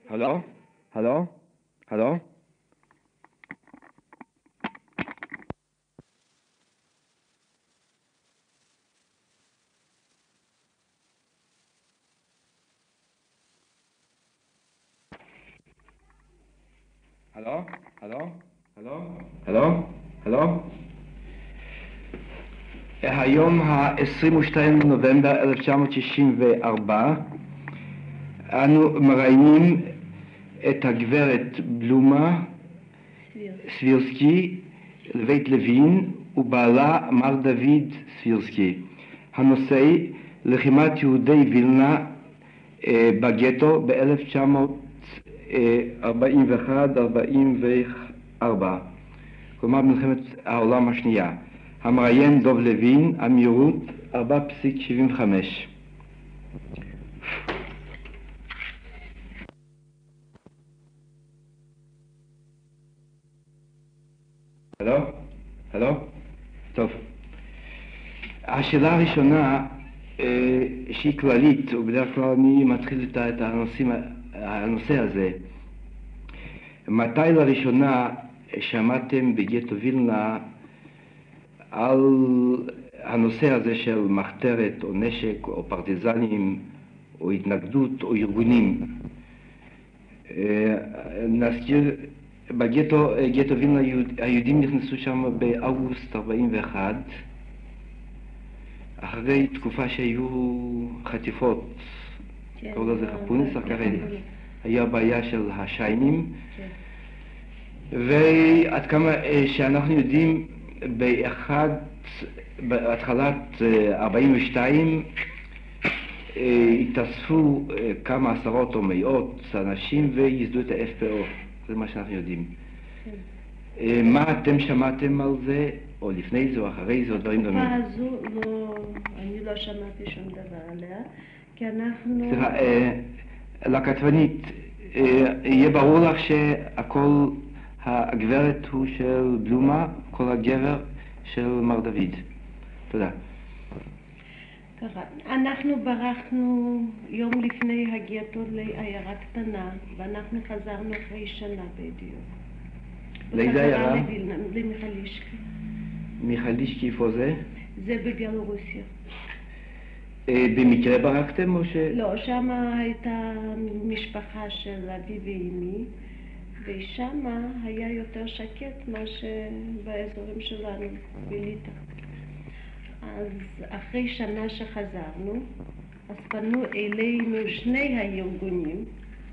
Hallo? Hallo? Hallo? Hallo? Hallo? Hallo? Hallo? Hallo? היום ה-22 לנובמבר 1964 אנו מראיינים את הגברת בלומה סבירסקי לבית לוין ובעלה מר דוד סבירסקי. הנושא לחימת יהודי וילנה בגטו ב-1941-44, כלומר מלחמת העולם השנייה. המראיין דוב לוין, המהירות 4.75. הלו? הלו? טוב. השאלה הראשונה שהיא כללית, ובדרך כלל אני מתחיל את הנושא הזה. מתי לראשונה שמעתם בגטו וילנה על הנושא הזה של מחתרת או נשק או פרטיזנים או התנגדות או ארגונים? נזכיר, בגטו וילנה היהודים נכנסו שם באוגוסט 41, אחרי תקופה שהיו חטיפות, קראו לזה חפונס, אחרי היה בעיה של השיינים, ועד כמה שאנחנו יודעים, בהתחלת 42 התאספו כמה עשרות או מאות אנשים וייסדו את ה-FPO, זה מה שאנחנו יודעים. מה אתם שמעתם על זה, או לפני זה או אחרי זה, או דברים דומים? בתקופה הזו אני לא שמעתי שום דבר עליה, כי אנחנו... סליחה, לכתבנית, יהיה ברור לך שהכל, הגברת הוא של בלומה, כל הגבר של מר דוד. תודה. ככה, אנחנו ברחנו יום לפני הגטו לעיירה קטנה, ואנחנו חזרנו אחרי שנה בדיוק. לאיזה עיירה? למיכלישקי. מיכלישקי, איפה זה? זה בבלרוסיה. במקרה ברחתם או ש... לא, שם הייתה משפחה של אבי ואמי, ושם היה יותר שקט מה שבאזורים שלנו, בליטא. אז אחרי שנה שחזרנו, אז פנו אלינו שני הארגונים,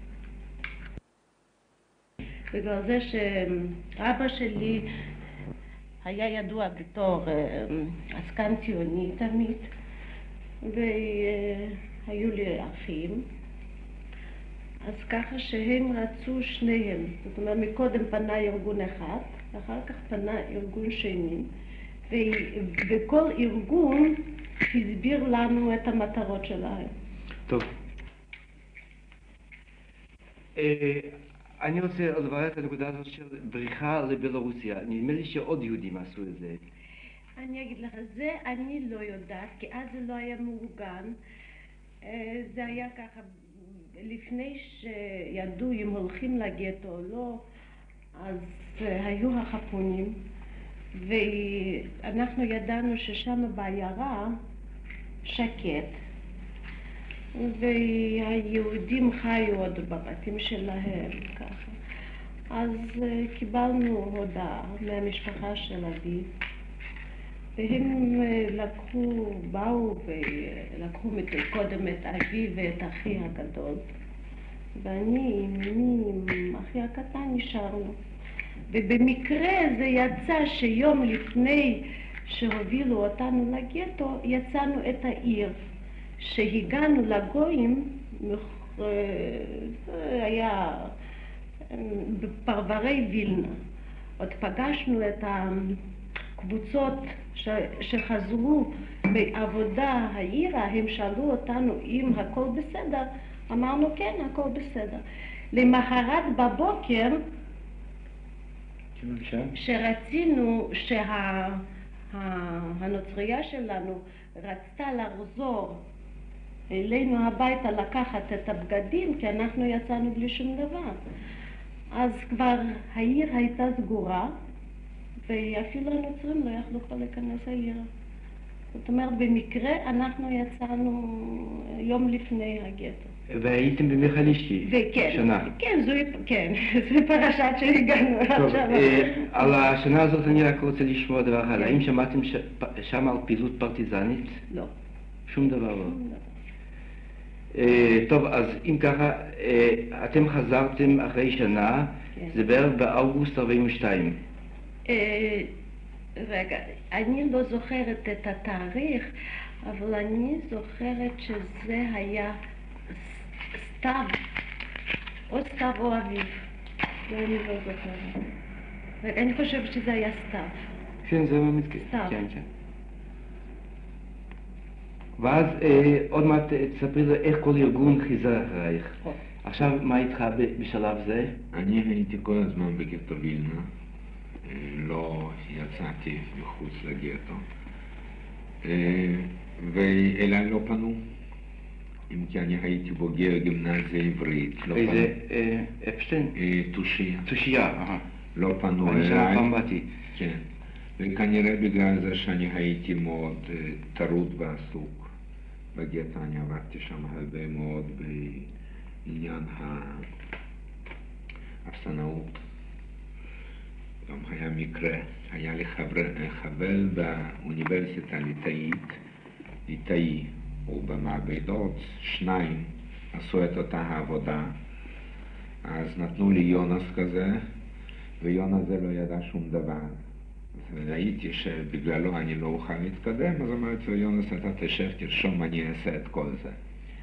בגלל זה שאבא שלי היה ידוע בתור עסקן ציוני תמיד, והיו לי אחים, אז ככה שהם רצו שניהם, זאת אומרת מקודם פנה ארגון אחד, ואחר כך פנה ארגון שני, וכל ארגון הסביר לנו את המטרות שלהם. טוב. אני רוצה לברר את הנקודה הזאת של בריחה לבלרוסיה. נדמה לי שעוד יהודים עשו את זה. אני אגיד לך, זה אני לא יודעת, כי אז זה לא היה מאורגן. זה היה ככה, לפני שידעו אם הולכים לגטו או לא, אז היו החפונים, ואנחנו ידענו ששם בעיירה שקט, והיהודים חיו עוד בבתים שלהם, ככה. אז קיבלנו הודעה מהמשפחה של אבי, והם באו ולקחו קודם את אבי ואת אחי הגדול, ואני עם אחי הקטן נשארנו. ובמקרה זה יצא שיום לפני שהובילו אותנו לגטו, יצאנו את העיר. שהגענו לגויים, היה בפרברי וילנה. עוד פגשנו את הקבוצות שחזרו בעבודה העירה, הם שאלו אותנו אם הכל בסדר, אמרנו כן, הכל בסדר. למחרת בבוקר, שרצינו שהנוצרייה שלנו רצתה לחזור אלינו הביתה לקחת את הבגדים, כי אנחנו יצאנו בלי שום דבר. אז כבר העיר הייתה סגורה, ואפילו הנוצרים לא יכלו כבר להיכנס העיר. זאת אומרת, במקרה אנחנו יצאנו יום לפני הגטו. והייתם במיכלישקי שנה. כן, זו פרשת שהגענו טוב, עכשיו. על השנה הזאת אני רק רוצה לשמוע דבר אחד. האם שמעתם שם על פעילות פרטיזנית? לא. שום דבר לא. טוב, אז אם ככה, אתם חזרתם אחרי שנה, זה בערך באוגוסט 42. רגע, אני לא זוכרת את התאריך, אבל אני זוכרת שזה היה סתיו, או סתיו או אביב. זה אני לא זוכרת. רגע, אני חושבת שזה היה סתיו. כן, זה מה מתקיים. סתיו. כן, כן. ואז עוד מעט תספרי לו איך כל ארגון חיזר אחרייך. עכשיו, מה איתך בשלב זה? אני הייתי כל הזמן בגטו וילנה, לא יצאתי מחוץ לגטו, ואליי לא פנו, אם כי אני הייתי בוגר גימנסיה עברית. איזה אפשטיין? תושייה. תושייה, לא פנו אני שם אליי. פעם באתי. כן, וכנראה בגלל זה שאני הייתי מאוד טרוד ועסוק בגטו, אני עבדתי שם הרבה מאוד בעניין האפסנאות. גם היה מקרה, היה לי חבר באוניברסיטה ליטאי, ובמעבדות שניים עשו את אותה העבודה, אז נתנו לי יונס כזה, ויונס זה לא ידע שום דבר. אז ראיתי שבגללו אני לא אוכל להתקדם, אז אמרתי לו, יונס, אתה תשב, תרשום, אני אעשה את כל זה.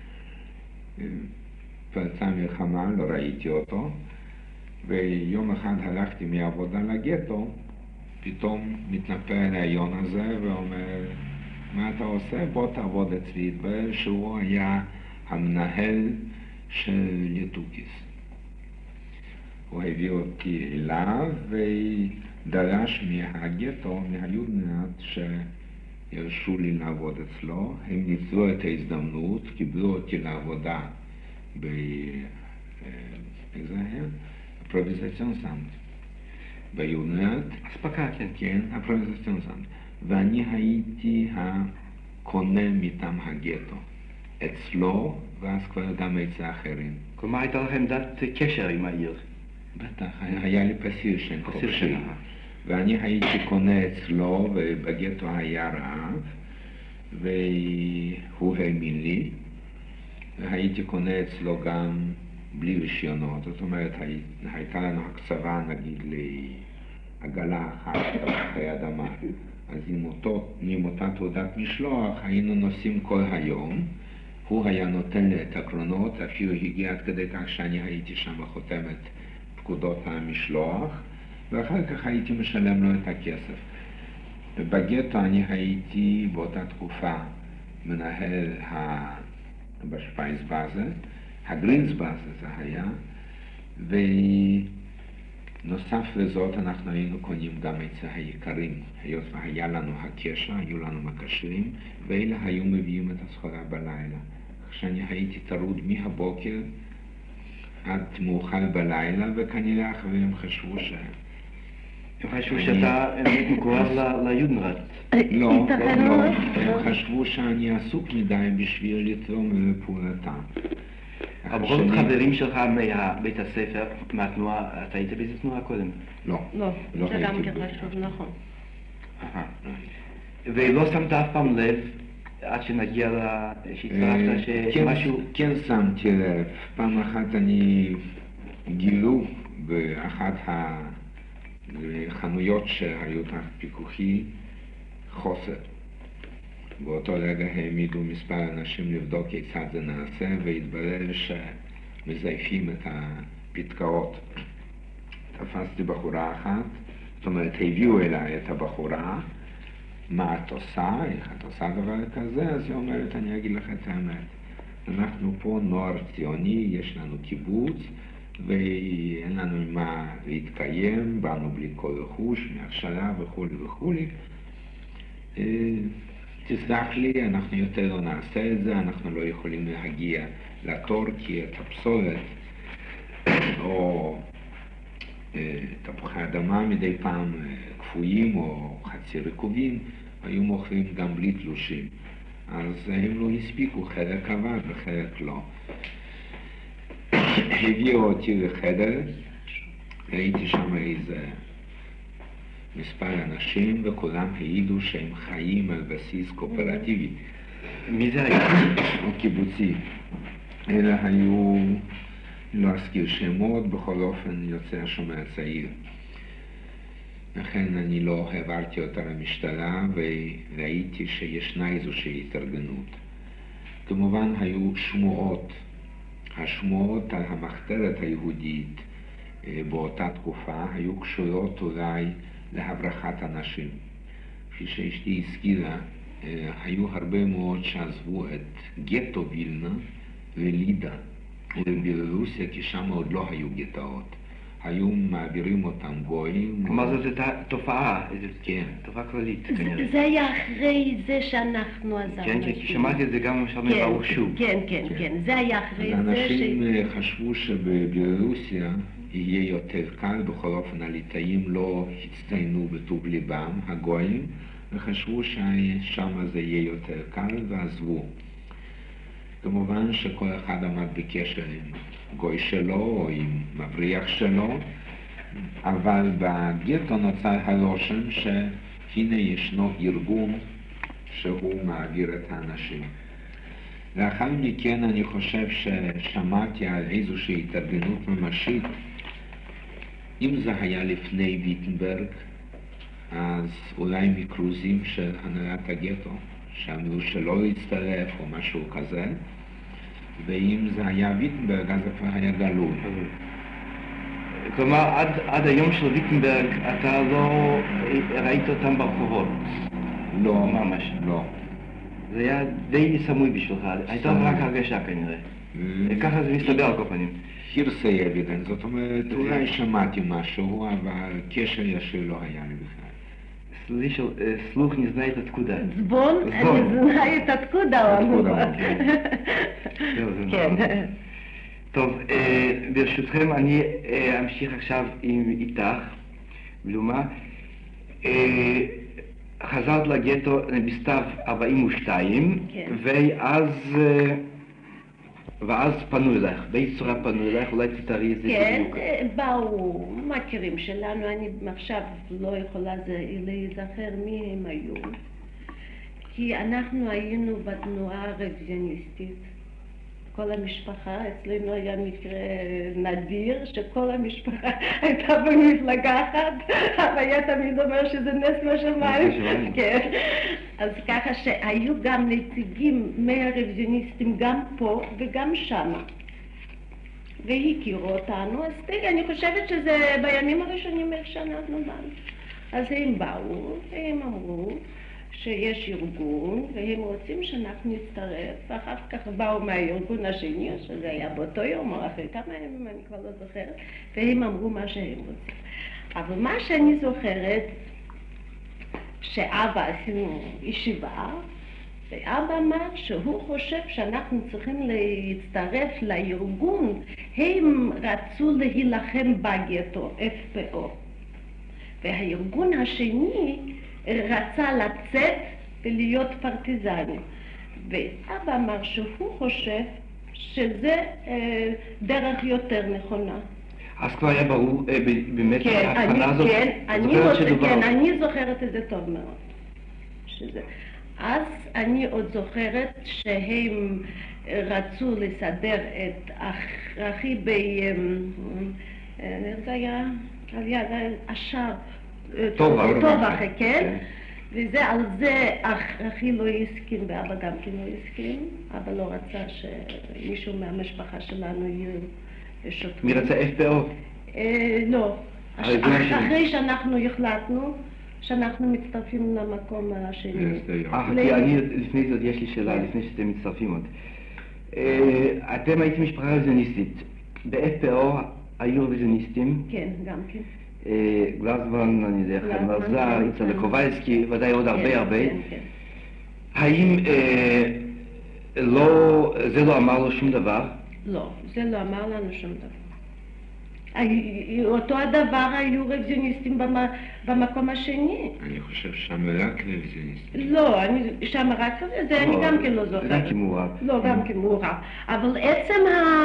פרצה מלחמה, לא ראיתי אותו, ויום אחד הלכתי מעבודה לגטו, פתאום מתנפל אליי יונה הזה ואומר, מה אתה עושה? בוא תעבוד אצלי. התברר שהוא היה המנהל של ליטוקיס. הוא הביא אותי אליו ודרש מהגטו, מהיודנאט, שהרשו לי לעבוד אצלו. הם ניצלו את ההזדמנות, קיבלו אותי לעבודה איזה היה? הפרוביזציונס-אנט. ביודנאט. אספקה, כן. כן, הפרוביזציונס-אנט. ואני הייתי הקונה מטעם הגטו. אצלו, ואז כבר גם אצל האחרים. כלומר, הייתה לכם עמדת קשר עם העיר. בטח, היה לי פסירשן חופשי. פסירשן. ואני הייתי קונה אצלו, ובגטו היה רעב, והוא האמין לי. והייתי קונה אצלו גם בלי רישיונות. זאת אומרת, הייתה לנו הקצבה, נגיד, לעגלה אחת אחרי אדמה. אז עם אותה תעודת משלוח היינו נוסעים כל היום. הוא היה נותן לי את הקרונות, אפילו הגיע עד כדי כך שאני הייתי שם חותמת פקודות המשלוח, ואחר כך הייתי משלם לו את הכסף. בגטו אני הייתי באותה תקופה מנהל בשפייסבאזה, הגרינסבאזה זה היה, ונוסף לזאת אנחנו היינו קונים גם אצל היקרים, היות והיה לנו הקשר, היו לנו מקשרים, ואלה היו מביאים את הסחורה בלילה. כשאני הייתי טרוד מהבוקר עד מאוחר בלילה, וכנראה החברים חשבו הם חשבו שאתה מקורב ליודנראט. לא, הם חשבו שאני עסוק מדי בשביל לתרום לפעולתם. אבל בכל זאת חברים שלך מבית הספר, מהתנועה, אתה היית באיזה תנועה קודם? לא. לא, לא זה גם הייתי כן חשוב, נכון. ולא שמת אף פעם לב, עד שנגיע שהצטרפת שמשהו... כן שמתי לב. פעם אחת אני גילו באחת החנויות שהיו תחת פיקוחי חוסר. באותו רגע העמידו מספר אנשים לבדוק כיצד זה נעשה, והתברר שמזייפים את הפתקאות. תפסתי בחורה אחת, זאת אומרת, הביאו אליי את הבחורה, מה את עושה, איך את עושה דבר כזה, אז היא אומרת, אני אגיד לך את האמת. אנחנו פה נוער ציוני, יש לנו קיבוץ, ואין לנו מה להתקיים, באנו בלי כל רכוש, מהכשרה וכו' וכו'. תסלח לי, אנחנו יותר לא נעשה את זה, אנחנו לא יכולים להגיע לתור כי את הפסולת או תפוחי אדמה מדי פעם קפואים או חצי רקובים היו מוכרים גם בלי תלושים. אז הם לא הספיקו, חלק עבד וחלק לא. הביאו אותי לחדר, ראיתי שם איזה מספר אנשים וכולם העידו שהם חיים על בסיס קואופרטיבי. מי זה היה? או קיבוצי. אלה היו, לא אזכיר שמות, בכל אופן יוצא השומר הצעיר. לכן אני לא העברתי אותה למשטרה וראיתי שישנה איזושהי התארגנות. כמובן היו שמועות. השמועות על המחתרת היהודית באותה תקופה היו קשורות אולי להברחת אנשים. כפי שאשתי הזכירה, היו הרבה מאוד שעזבו את גטו וילנה ולידה ובלרוסיה, כי שם עוד לא היו גטאות. היו מעבירים אותם גויים. כלומר זו תופעה, כן. תופעה כללית כנראה. זה היה אחרי זה שאנחנו עזרנו. כן, כי שמעתי את זה גם למשל מברוך שוב. כן, זה היה אחרי זה אנשים חשבו שבבלרוסיה יהיה יותר קל, בכל אופן הליטאים לא הצטיינו בטוב ליבם, הגויים, וחשבו ששם זה יהיה יותר קל ועזבו. כמובן שכל אחד עמד בקשר עם גוי שלו או עם מבריח שלו, אבל בגטו נוצר הרושם שהנה ישנו ארגון שהוא מעביר את האנשים. לאחר מכן אני חושב ששמעתי על איזושהי התארגנות ממשית. אם זה היה לפני ויטנברג, אז אולי מקרוזים של הנהלת הגטו, שאמרו שלא להצטרף או משהו כזה, ואם זה היה ויטנברג, אז זה כבר היה גלוי. כלומר, עד היום של ויטנברג אתה לא ראית אותם ברחובות? לא, ממש. לא. זה היה די סמוי בשבילך, הייתה רק הרגשה כנראה. ככה זה מסתבר על כל פנים. הירסי אבידנס, זאת אומרת, אולי שמעתי משהו, אבל קשר ישיר לא היה לי בכלל. Слух не знает откуда. Звон не знает откуда он. כן. טוב, ברשותכם אני אמשיך עכשיו איתך, בלומה. חזרת לגטו בסתיו 42, ואז פנו אלייך, באיזו צורה פנו אלייך, אולי תתארי את זה בדיוק. כן, באו מכירים שלנו, אני עכשיו לא יכולה להיזכר מי הם היו, כי אנחנו היינו בתנועה הרוויזיוניסטית, כל המשפחה, אצלנו היה מקרה נדיר שכל המשפחה הייתה במפלגה אחת, אבל היה תמיד אומר שזה נס מהשמיים. כן. אז ככה שהיו גם נציגים מהרוויזיוניסטים גם פה וגם שם. והכירו אותנו, אז אני חושבת שזה בימים הראשונים איך שאנחנו באנו. אז הם באו והם אמרו שיש ארגון, והם רוצים שאנחנו נצטרף, ואחר כך באו מהארגון השני, שזה היה באותו יום או אחרי כמה ימים, אני כבר לא זוכרת, והם אמרו מה שהם רוצים. אבל מה שאני זוכרת, שאבא עשינו ישיבה, ואבא אמר שהוא חושב שאנחנו צריכים להצטרף לארגון, הם רצו להילחם בגטו, FPO. והארגון השני רצה לצאת ולהיות פרטיזנים. ואבא אמר שהוא חושב שזה דרך יותר נכונה. אז כבר היה ברור באמת ההבחנה הזאת? כן, אני זוכרת את זה טוב מאוד. אז אני עוד זוכרת שהם רצו לסדר את אחי זה היה על יד השער טובח, כן? וזה על זה אחי לא הסכים ואבא גם כן לא הסכים. אבא לא רצה שמישהו מהמשפחה שלנו יהיו שוטרים. מי רצה FPO? לא. אחרי שאנחנו החלטנו שאנחנו מצטרפים למקום השני. אני לפני זאת יש לי שאלה, לפני שאתם מצטרפים עוד. אתם הייתם משפחה רוויזיוניסטית. ב-FPO היו רוויזיוניסטים? כן, גם כן. גלזמן, אני יודע, חיים מרזר, יצחק קובלסקי, ודאי עוד הרבה. האם זה לא אמר לו שום דבר? לא, זה לא אמר לנו שום דבר. אותו הדבר היו רוויזיוניסטים במקום השני. אני חושב שם רק רוויזיוניסטים. לא, שם רק זה אני גם כן לא זוכרת. גם כמעורב. לא, גם כמעורב. אבל עצם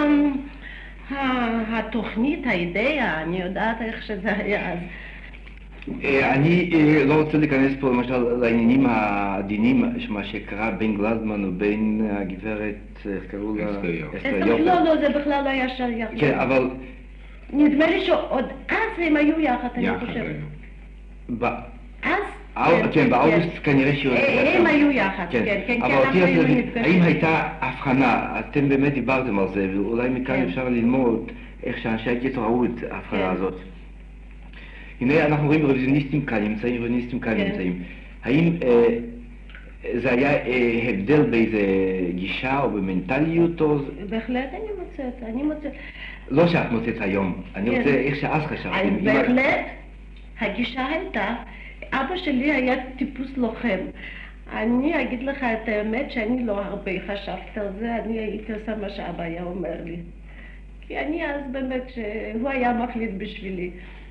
התוכנית, האידאה, אני יודעת איך שזה היה אז. אני לא רוצה להיכנס פה למשל לעניינים העדינים, מה שקרה בין גלזמן ובין הגברת, איך קראו לה? אסתר יופי. לא, זה בכלל לא היה שייך. כן, אבל... נדמה לי שעוד אז הם היו יחד, אני חושבת. אז? כן, באוגוסט כנראה שהיו יחד. הם היו יחד, כן. אבל אותי רציתי להגיד, האם הייתה הבחנה, אתם באמת דיברתם על זה, ואולי מכאן אפשר ללמוד איך שאנשי הגטו ראו את ההבחנה הזאת. הנה אנחנו רואים רוויזיוניסטים כאן נמצאים, האם זה היה הבדל באיזה גישה או במנטליות או... בהחלט אני מוצאת. לא שאת מוצאת היום, אני רוצה איך שאז חשבתם. בהחלט, הגישה הייתה, אבא שלי היה טיפוס לוחם. אני אגיד לך את האמת שאני לא הרבה חשבתי על זה, אני הייתי עושה מה שאבא היה אומר לי. כי אני אז באמת, שהוא היה מחליט בשבילי.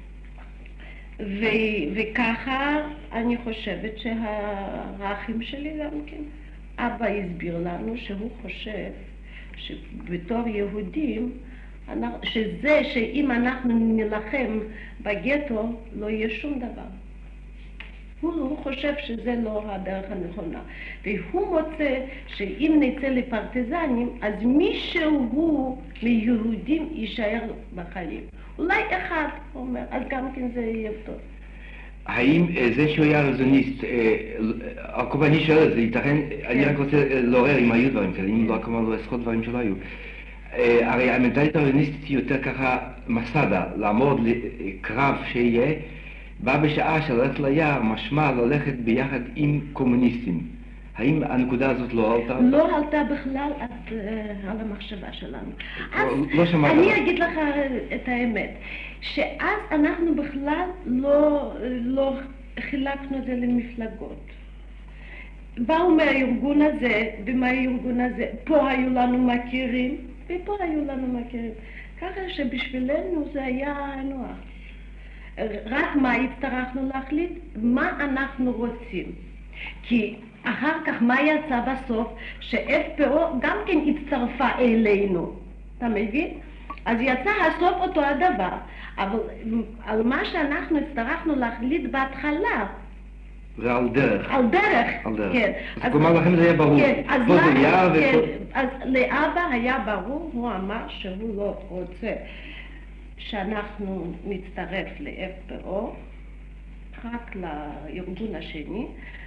וככה אני חושבת שהאחים שלי גם כן, אבא הסביר לנו שהוא חושב שבתור יהודים, שזה שאם אנחנו נלחם בגטו לא יהיה שום דבר. הוא חושב שזה לא הדרך הנכונה. והוא מוצא שאם נצא לפרטיזנים, אז מישהו מיהודים יישאר בחיים. אולי אחד, הוא אומר, אז גם כן זה יהיה טוב. האם זה שהוא היה רוויזיוניסט, כמובן אני שואל את זה, ייתכן, אני רק רוצה לעורר אם היו דברים כאלה, אם לא, כמובן לא עשרות דברים שלא היו. הרי המנטלית הרוויזיוניסטית היא יותר ככה מסדה, לעמוד לקרב שיהיה, בא בשעה של ללכת ליער, משמע ללכת ביחד עם קומוניסטים. האם הנקודה הזאת לא עלתה? לא עלתה בכלל על המחשבה שלנו. לא שמעת. אני אגיד לך את האמת, שאז אנחנו בכלל לא חילקנו את זה למפלגות. באו מהארגון הזה ומהארגון הזה, פה היו לנו מכירים ופה היו לנו מכירים. ככה שבשבילנו זה היה נוח. רק מה הצטרכנו להחליט? מה אנחנו רוצים. כי אחר כך מה יצא בסוף? ש-FPO גם כן הצטרפה אלינו. אתה מבין? אז יצא הסוף אותו הדבר. אבל על מה שאנחנו הצטרכנו להחליט בהתחלה. זה על דרך. על דרך, כן. אז כלומר לכם זה היה ברור. כן, אז פה זה יער ופה... אז לאבא היה ברור, הוא אמר שהוא לא רוצה שאנחנו נצטרף ל-FPO, רק לארגון השני,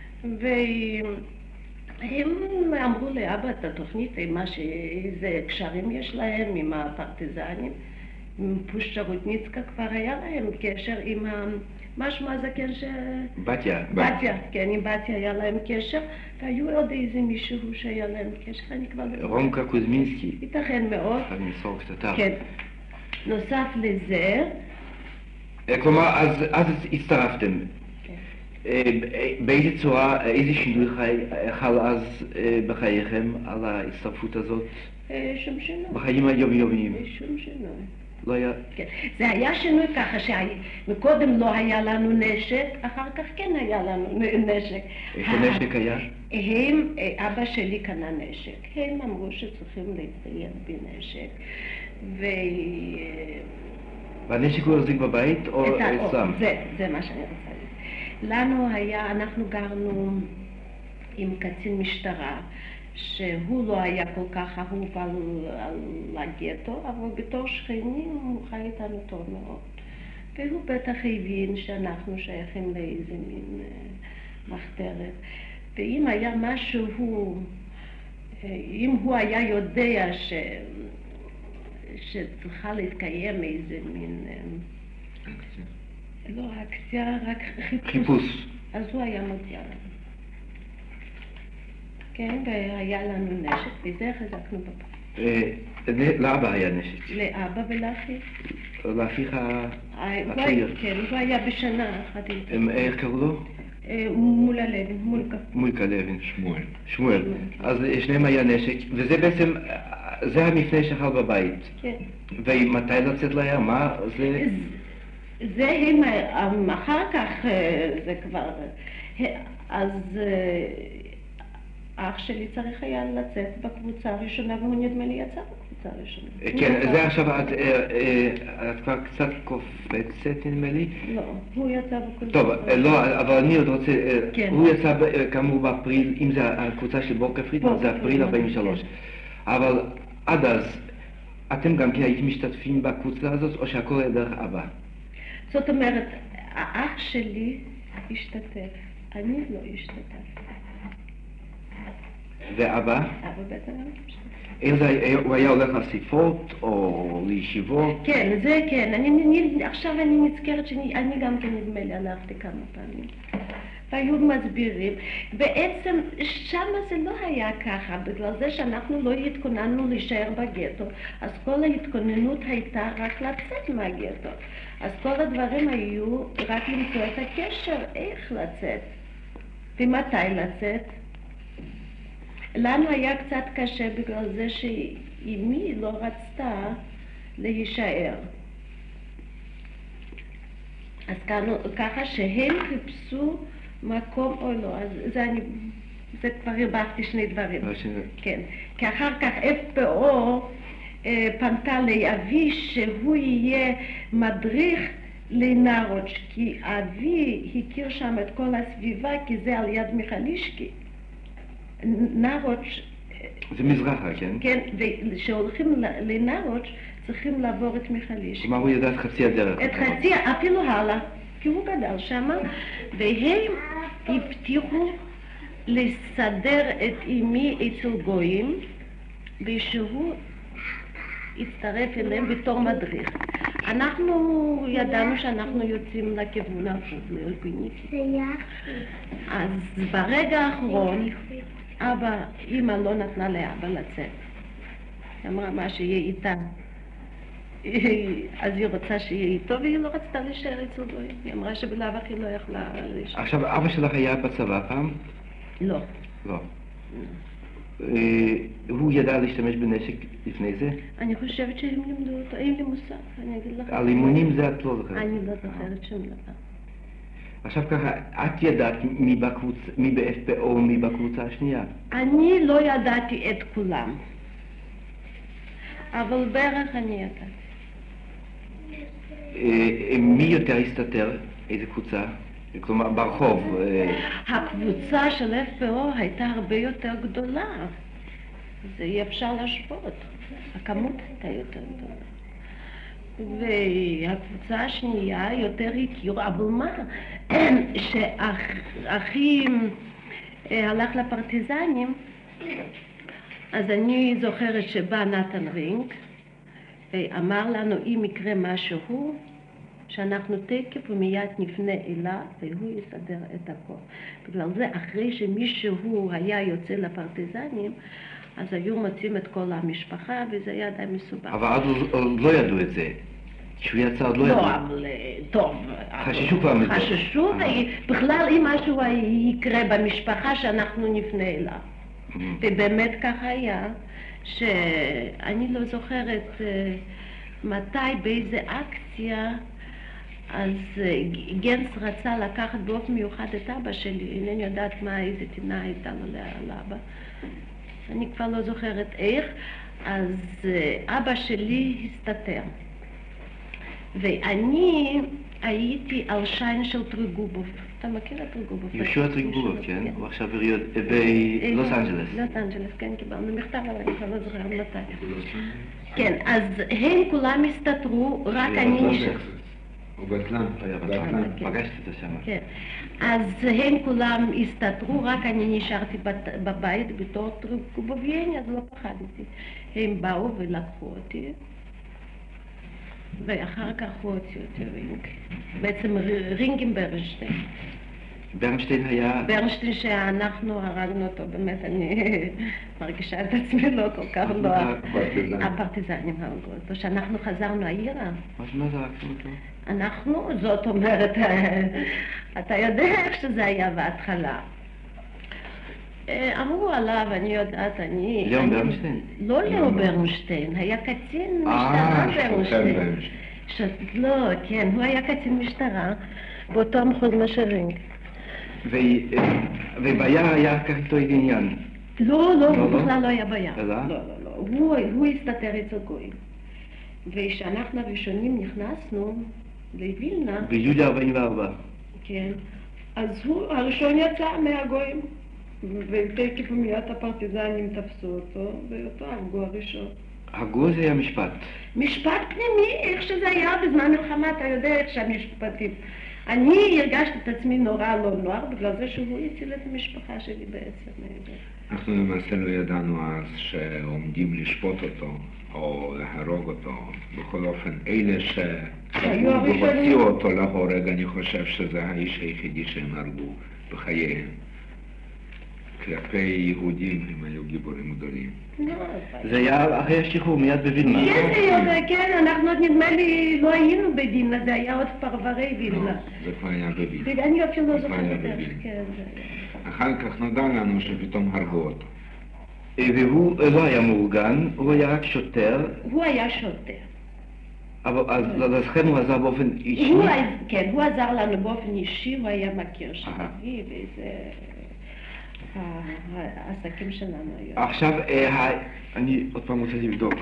והם אמרו לאבא את התוכנית, איזה קשרים יש להם עם הפרטיזנים, עם פושטרוטניצקה כבר היה להם קשר עם משהו הזקן ש... בתיה. בתיה, כן, עם בתיה היה להם קשר, והיו עוד איזה מישהו שהיה להם קשר, אני כבר... רומקה קוזמינסקי. ייתכן מאוד. אחד מסור קטטר. כן. נוסף לזה... כלומר, אז הצטרפתם. באיזה צורה, איזה שינוי חל אז בחייכם על ההצטרפות הזאת? שום שינוי. בחיים היומיומיים? שום שינוי. לא היה... כן. זה היה שינוי ככה שמקודם לא היה לנו נשק, אחר כך כן היה לנו נשק. איפה נשק היה? אבא שלי קנה נשק. הם אמרו שצריכים להצטייד בנשק. והנשק הוא החזיק בבית או אצלם? זה מה שאני רוצה להגיד. לנו היה, אנחנו גרנו עם קצין משטרה, שהוא לא היה כל כך אהוב על הגטו, אבל בתור שכנים הוא חי איתנו טוב מאוד. והוא בטח הבין שאנחנו שייכים לאיזה מין מחתרת. ואם היה משהו, אם הוא היה יודע שצריכה להתקיים איזה מין... אקציה. לא אקציה, רק חיפוש. אז הוא היה מודיע לנו. כן, והיה לנו נשק, וזה חזקנו בבית. לאבא היה נשק? לאבא ולאחי. לאחיך הצעיר? כן, הוא היה בשנה אחת. איך קראו לו? מול הלוי, מול כלבין. שמואל. אז שניהם היה נשק, וזה בעצם, זה המפנה שחל בבית. כן. ומתי לצאת לים? מה זה? זה הם, אחר כך זה כבר, אז אח שלי צריך היה לצאת בקבוצה הראשונה, והוא נדמה לי יצא בקבוצה הראשונה. כן, זה עכשיו את כבר קצת קופצת נדמה לי. לא, הוא יצא בקבוצה. טוב, לא, אבל אני עוד רוצה, כן. הוא יצא כאמור באפריל, אם זה הקבוצה של בורקה פרידמן, זה אפריל 43. אבל עד אז, אתם גם כן הייתם משתתפים בקבוצה הזאת, או שהכל היה דרך אבא? זאת אומרת, האח שלי השתתף, אני לא השתתף. ואבא? אבא בטח לא השתתף. הוא היה הולך לאסיפות או לישיבות? כן, זה כן. עכשיו אני נזכרת שאני גם כן נדמה לי הלכתי כמה פעמים. והיו מסבירים. בעצם שם זה לא היה ככה, בגלל זה שאנחנו לא התכוננו להישאר בגטו, אז כל ההתכוננות הייתה רק לצאת מהגטו. אז כל הדברים היו רק למצוא את הקשר, איך לצאת ומתי לצאת. לנו היה קצת קשה בגלל זה שאמי לא רצתה להישאר. אז ככה שהם חיפשו מקום או לא, אז זה כבר הרווחתי שני דברים. כן, כי אחר כך FPO פנתה לאבי שהוא יהיה מדריך לנרוץ', כי אבי הכיר שם את כל הסביבה, כי זה על יד מיכלישקי. נרוץ' זה מזרחה, כן? כן, וכשהולכים לנרוץ' צריכים לעבור את מיכלישקי. כלומר הוא ידע את חצי הדרך. את חצי, אפילו הלאה, כי הוא גדל שם, והם הבטיחו לסדר את אמי אצל גויים, ושהוא הצטרף אליהם בתור מדריך. אנחנו ידענו שאנחנו יוצאים לכיוון ההפוך לאולפיניקי. אז ברגע האחרון, אמא לא נתנה לאבא לצאת. היא אמרה מה שיהיה איתה. אז היא רוצה שיהיה איתו, והיא לא רצתה להישאר אצל גויים. היא אמרה שבלאו הכי לא יכלה להישאר. עכשיו, אבא שלך היה בצבא פעם? לא. לא. הוא ידע להשתמש בנשק לפני זה? אני חושבת שהם לימדו אותו, אין לי מושג, אני אגיד לך. על אימונים זה את לא זוכרת? אני לא זוכרת שום דבר. עכשיו ככה, את ידעת מי ב-FPO ומי בקבוצה השנייה? אני לא ידעתי את כולם, אבל בערך אני ידעתי. מי יותר הסתתר? איזה קבוצה? כלומר, ברחוב. הקבוצה של FPO הייתה הרבה יותר גדולה. זה אי אפשר להשוות. הכמות הייתה יותר גדולה. והקבוצה השנייה יותר הכירו, אבל מה? שאחי הלך לפרטיזנים, אז אני זוכרת שבא נתן רינג, ואמר לנו אם יקרה משהו, שאנחנו תקף ומיד נפנה אליו והוא יסדר את הכל. בגלל זה אחרי שמישהו היה יוצא לפרטיזנים, אז היו מוצאים את כל המשפחה וזה היה די מסובך. אבל עוד לא ידעו את זה. כשהוא יצא עוד לא ידעו. לא, אבל טוב. חששו כבר מזה. חששו, ובכלל אם משהו יקרה במשפחה שאנחנו נפנה אליו. ובאמת ככה היה, שאני לא זוכרת מתי, באיזה אקציה, אז גנץ רצה לקחת באופן מיוחד את אבא שלי, אינני יודעת מה, איזה טינה הייתה לו לאבא. אני כבר לא זוכרת איך, אז אבא שלי הסתתר. ואני הייתי על שיין של טריגובוב. אתה מכיר את טריגובוב? יהושע טריגובוב, כן? הוא עכשיו בלוס אנג'לס. לוס אנג'לס, כן, קיבלנו מכתב, אבל אני כבר לא זוכרת מתי. כן, אז הם כולם הסתתרו, רק אני נשאר. הוא באטלנטה. פגשתי אותו שם. כן, אז הם כולם הסתתרו, רק אני נשארתי בבית בתור טריגובוביין, אז לא פחדתי. הם באו ולקחו אותי. ואחר כך הוא הוציא אותי רינג. בעצם רינג עם ברנשטיין. ברנשטיין היה... ברנשטיין שאנחנו הרגנו אותו, באמת אני מרגישה את עצמי לא כל כך נוח. הפרטיזנים הרגו אותו, שאנחנו חזרנו העירה. מה זרקתם אותו? אנחנו, זאת אומרת, אתה יודע איך שזה היה בהתחלה. אמרו עליו, אני יודעת, ליאון ברנשטיין? לא ליאון ברנשטיין, היה קצין משטרה ברנשטיין. לא, כן, הוא היה קצין משטרה באותו המחוז משרינג. וביער היה כך איתו איזה עניין? לא, הוא בכלל לא היה ביער. לא? לא. הוא הסתתר אצל גויים. וכשאנחנו הראשונים נכנסנו לווילנה... ביולי 44. כן. אז הוא הראשון יצא מהגויים. ותקף מיד הפרטיזנים תפסו אותו, ואותו הרגו הראשון. הרגו זה היה משפט. משפט פנימי, איך שזה היה בזמן מלחמה, אתה יודע איך שהמשפטים. אני הרגשתי את עצמי נורא לא נוער, בגלל זה שהוא הציל את המשפחה שלי בעצם. אנחנו למעשה לא ידענו אז שעומדים לשפוט אותו, או להרוג אותו. בכל אופן, אלה שהוציאו אותו להורג, אני חושב שזה האיש היחידי שהם הרגו בחייהם. כלפי יהודים הם היו גיבורים גדולים. זה היה אחרי השחרור מיד בווילנה. כן, אנחנו עוד נדמה לי לא היינו בווילנה, זה היה עוד פרברי וילנה. זה כבר היה בווילנה. אני אפילו לא זוכרת איך. אחר כך נודע לנו שפתאום הרגו אותו. והוא לא היה מאורגן, הוא היה רק שוטר. הוא היה שוטר. אז לכן הוא עזר באופן אישי? כן, הוא עזר לנו באופן אישי, הוא היה מכיר שלי, וזה... העסקים שלנו היום. עכשיו, אני עוד פעם רוצה לבדוק.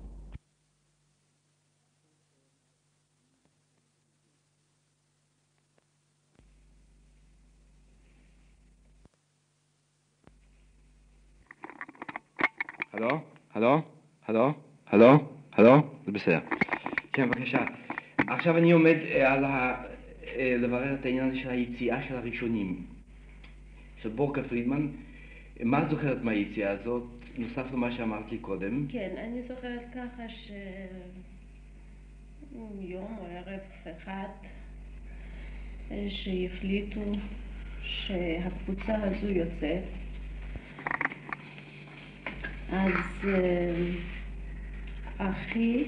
הלו? זה בסדר. כן, בבקשה. עכשיו אני עומד לברר את העניין של היציאה של הראשונים. של בורקה פרידמן. מה את זוכרת מהיציאה הזאת, נוסף למה שאמרת לי קודם? כן, אני זוכרת ככה יום או ערב אחד שהחליטו שהקבוצה הזו יוצאת. אז אחי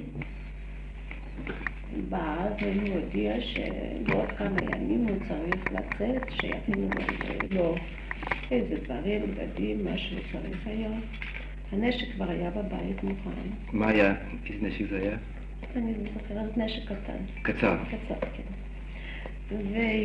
בא והודיע שבעוד כמה ימים הוא צריך לצאת, שיכינו לו איזה דברים, בגדים, מה שהוא צריך היום. הנשק כבר היה בבית מוכן. מה היה? איזה נשק זה היה? אני זוכרת נשק קטן. קצר? קצר, כן.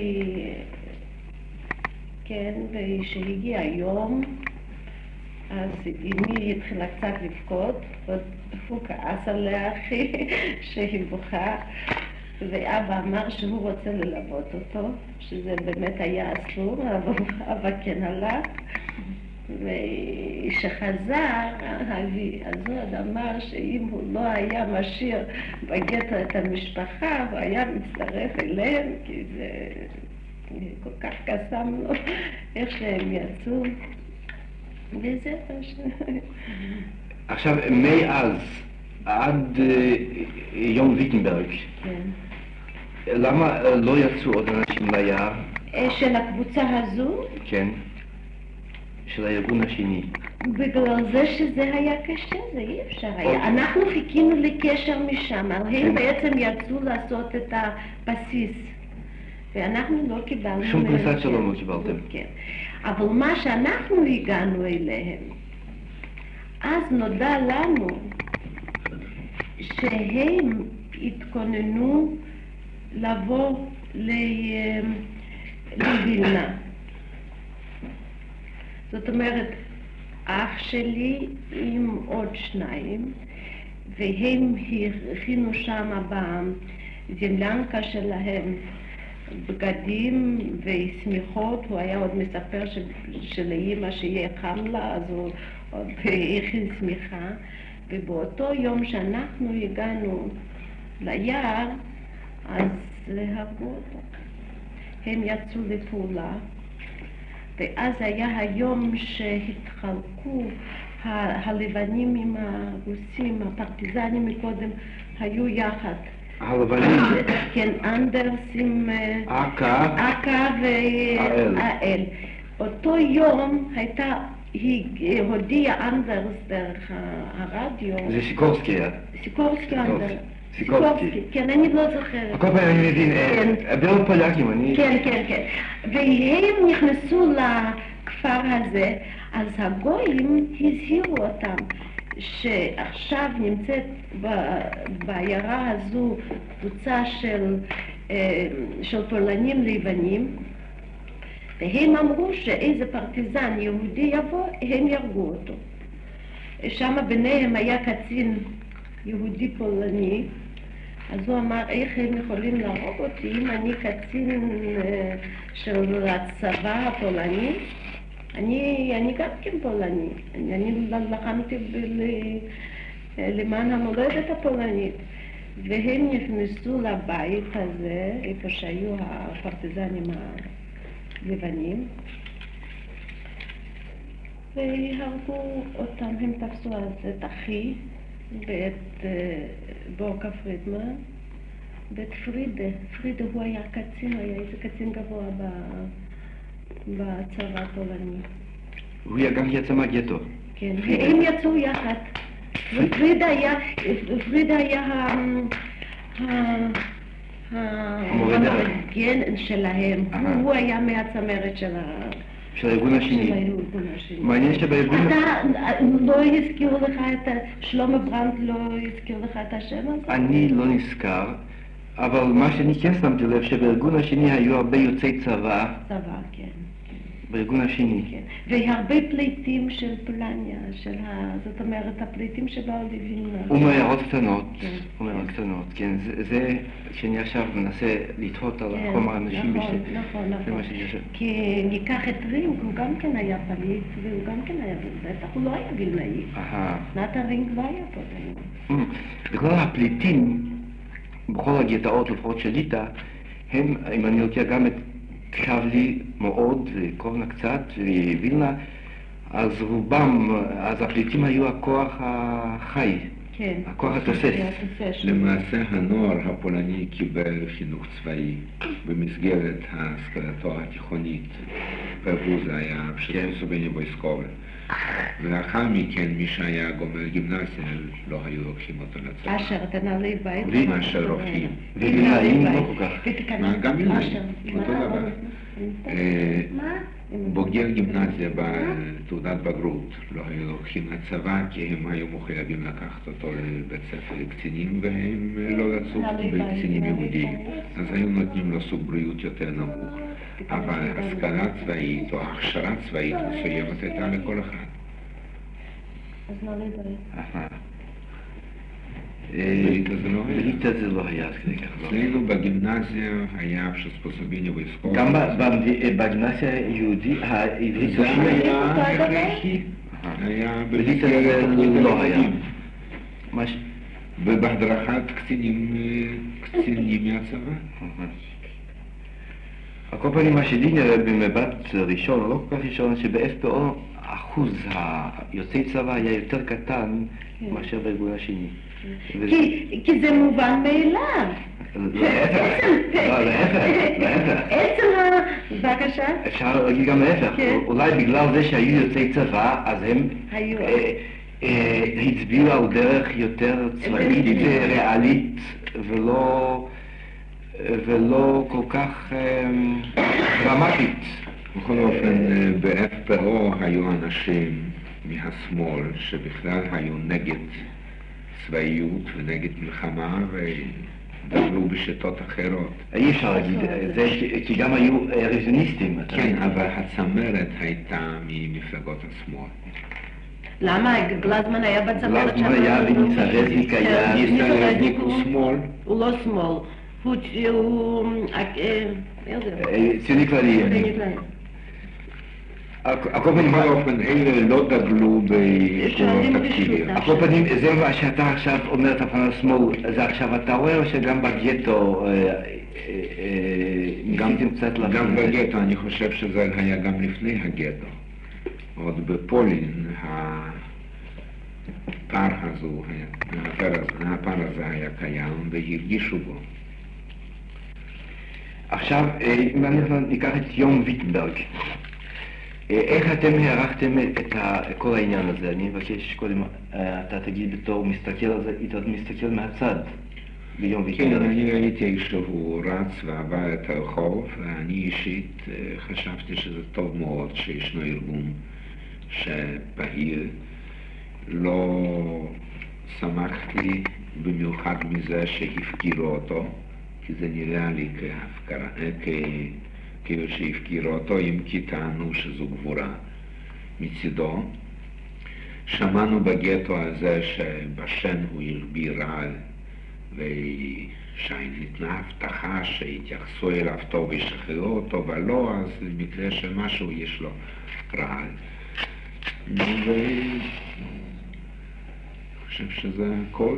כן, וכשהגיע היום, אז אמי התחילה קצת לבכות, והוא כעס עליה אחי שהיא בוכה, ואבא אמר שהוא רוצה ללוות אותו, שזה באמת היה אסור, אבל אבא כן הלך. וכשחזר, האבי הזאת אמר שאם הוא לא היה משאיר בגטו את המשפחה, הוא היה מצטרף אליהם, כי זה כל כך קסם לו איך שהם יצאו. וזה פשוט. עכשיו, מאז עד יום ויטנברג, כן. למה לא יצאו עוד אנשים ליער? של הקבוצה הזו? כן. של הארגון השני. בגלל זה שזה היה קשה, זה אי אפשר היה. אנחנו חיכינו לקשר משם, הם בעצם יצאו לעשות את הבסיס. ואנחנו לא קיבלנו... שום פריסת שלום לא קיבלתם. כן. אבל מה שאנחנו הגענו אליהם, אז נודע לנו שהם התכוננו לבוא לווילנה. זאת אומרת, אח שלי עם עוד שניים, והם הכינו שם בזמלנקה שלהם בגדים ושמיכות. הוא היה עוד מספר שלאמא שיהיה חם לה, אז הוא עוד הכין שמיכה. ובאותו יום שאנחנו הגענו ליער, אז הרגו אותו. הם יצאו לפעולה. ואז היה היום שהתחלקו הלבנים עם הרוסים, הפרטיזנים מקודם היו יחד. הלבנים? כן, אנדרס עם אקה והאל. אותו יום הודיע אנדרס דרך הרדיו. זה סיקורסקי היה. סיקורסקי אנדרס. סיקובסקי. כן, אני לא זוכרת. הכל פעם אני מבין, באו פולקים, אני... כן, כן, כן. והם נכנסו לכפר הזה, אז הגויים הזהירו אותם שעכשיו נמצאת בעיירה הזו קבוצה של פולנים לבנים, והם אמרו שאיזה פרטיזן יהודי יבוא, הם ירגו אותו. שם ביניהם היה קצין יהודי פולני, אז הוא אמר, איך הם יכולים להרוג אותי אם אני קצין של הצבא הפולני? אני גם כן פולני, אני לחמתי למען המולדת הפולנית. והם נכנסו לבית הזה, איפה שהיו הפרטיזנים הלבנים, והרגו אותם. הם תפסו אז את אחי ואת בורקה פרידמן ואת פרידה הוא היה קצין, היה איזה קצין גבוה בצבא הפולני. הוא גם יצא מהגטו. כן, והם יצאו יחד. פרידה היה המגן שלהם, הוא היה מהצמרת של הארגון השני. מעניין שבארגון... לא הזכירו לך שלמה ברנד לא הזכיר לך את השם הזה? אני לא נזכר, אבל מה שאני כן שמתי לב שבארגון השני היו הרבה יוצאי צבא. צבא, כן. בארגון השני. כן. והרבה פליטים של פולניה, זאת אומרת, הפליטים שבאו לווילנה. ומעיירות קטנות, כן. זה כשאני עכשיו מנסה לתהות על חומר האנשים נכון. כי ניקח את רינג, הוא גם כן היה פליט, והוא גם כן היה בטח, הוא לא היה וילנאי. נתן רינג לא היה פה. וכל הפליטים, בכל הגטאות, לפחות של ליטא, הם, אם אני לוקח גם את קבלי מאוד, קורנה קצת, ווילנה, אז רובם, אז הפליטים היו הכוח החי, כן. הכוח התוסס. למעשה הנוער הפולני קיבל חינוך צבאי במסגרת השכלתו התיכונית, והוא זה היה פשוט וייסקובל. ולאחר מכן מי שהיה גומר גימנסיה לא היו לוקחים אותו לצבא. אשר, אתה נעלי בית? מאשר רופאים. וילנאים לא כל כך. גם וילנאים, אותו דבר. בוגר גימנסיה בתעודת בגרות לא היו לוקחים לצבא כי הם היו מחויבים לקחת אותו לבית ספר לקצינים והם לא רצו בקצינים יהודיים, אז היו נותנים לו סוג בריאות יותר נמוך, אבל השכלה צבאית או הכשרה צבאית מסוימת הייתה לכל אחד. אז נעלי בית. בליטא זה לא היה, אז כדי ככה. אצלנו בגימנסיה היה פשוט וייסקובל. גם בגימנסיה היהודית, העברית זה היה הכרחי. היה בליטא זה לא היה. ובהדרכת קצינים מהצבא. על כל פנים, מה שלי נראה במבט ראשון, או לא כל כך ראשון, שב-FPO אחוז היוצאי צבא היה יותר קטן מאשר בארגון השני. כי זה מובן מאליו. להפך. עצם בבקשה. אפשר להגיד גם להפך. אולי בגלל זה שהיו יוצאי צבא, אז הם הצביעו על דרך יותר צבאית, ריאלית, ולא כל כך דרמטית. בכל אופן, ב-FPO היו אנשים מהשמאל שבכלל היו נגד צבאיות ונגד מלחמה ודברו בשיטות אחרות. אי אפשר להגיד, זה כי גם היו רוויזיוניסטים. כן, אבל הצמרת הייתה ממפלגות השמאל. למה? גלזמן היה בצמרת שם? גלזמן היה וניסה-רזניק היה... ניסה-רזניק הוא שמאל. הוא לא שמאל. הוא... ציוני כללי. בכל אופן, אלה לא דגלו בקולות אקטיביות. על כל פנים, זה מה שאתה עכשיו אומר, את הפעם השמאל, זה עכשיו אתה רואה או שגם בגטו ניסיתם קצת להבין? גם בגטו, אני חושב שזה היה גם לפני הגטו. עוד בפולין, הפער הזה היה קיים והרגישו בו. עכשיו, אם אנחנו ניקח את יום ויטנברג, איך אתם הערכתם את כל העניין הזה? אני מבקש קודם, אתה תגיד בתור מסתכל על זה, אתה מסתכל מהצד. ביום כן, ויתר. אני ראיתי שהוא רץ ועבר את הרחוב, ואני אישית חשבתי שזה טוב מאוד שישנו ארגון שפעיל. לא שמחתי במיוחד מזה שהפקירו אותו, כי זה נראה לי כאילו שהפקירו אותו, אם כי טענו שזו גבורה מצידו. שמענו בגטו על זה שבשן הוא הרביא רעל, ושניתנה הבטחה שיתייחסו אליו טוב וישחררו אותו, אבל לא, אז במקרה של משהו יש לו רעל. ואני חושב שזה הכל.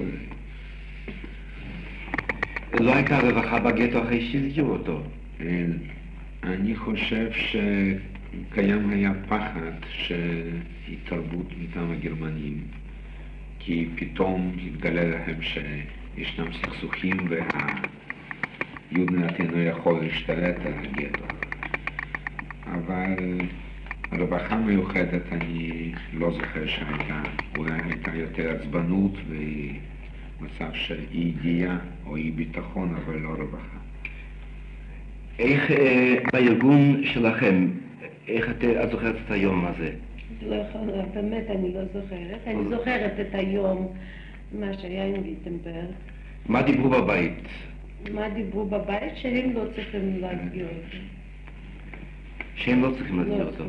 לא הייתה רווחה בגטו אחרי שהזכירו אותו. אני חושב שקיים היה פחד שהתערבות מטעם הגרמנים, כי פתאום התגלה להם שישנם סכסוכים והיודנאט אינו יכול להשתלט על הגטו. אבל רווחה מיוחדת אני לא זוכר שהייתה, אולי הייתה יותר עצבנות ומצב של אי ידיעה או אי ביטחון, אבל לא רווחה. איך בארגון שלכם, איך את זוכרת את היום הזה? לא יכולה, באמת אני לא זוכרת. אני זוכרת את היום, מה שהיה עם ויטנברג. מה דיברו בבית? מה דיברו בבית? שהם לא צריכים להסגיר אותו. שהם לא צריכים להסגיר אותו.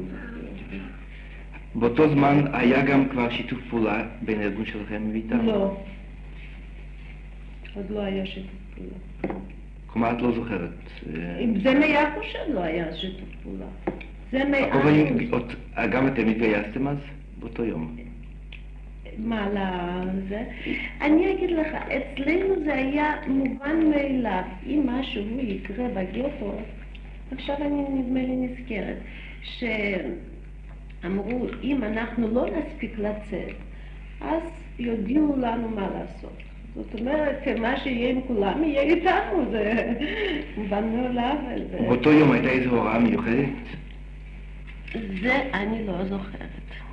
באותו זמן היה גם כבר שיתוף פעולה בין הארגון שלכם ואיתם? לא. עוד לא היה שיתוף פעולה. כלומר, את לא זוכרת? זה מ-100% שלא היה שיתוף פעולה. זה 100%. גם אתם התגייסתם אז? באותו יום? מה לזה? אני אגיד לך, אצלנו זה היה מובן מאליו. אם משהו יקרה בגטו, עכשיו אני נדמה לי נזכרת, שאמרו, אם אנחנו לא נספיק לצאת, אז יודיעו לנו מה לעשות. זאת אומרת, מה שיהיה עם כולם יהיה איתנו, זה מובן מאליו. באותו יום הייתה איזו הוראה מיוחדת? זה אני לא זוכרת.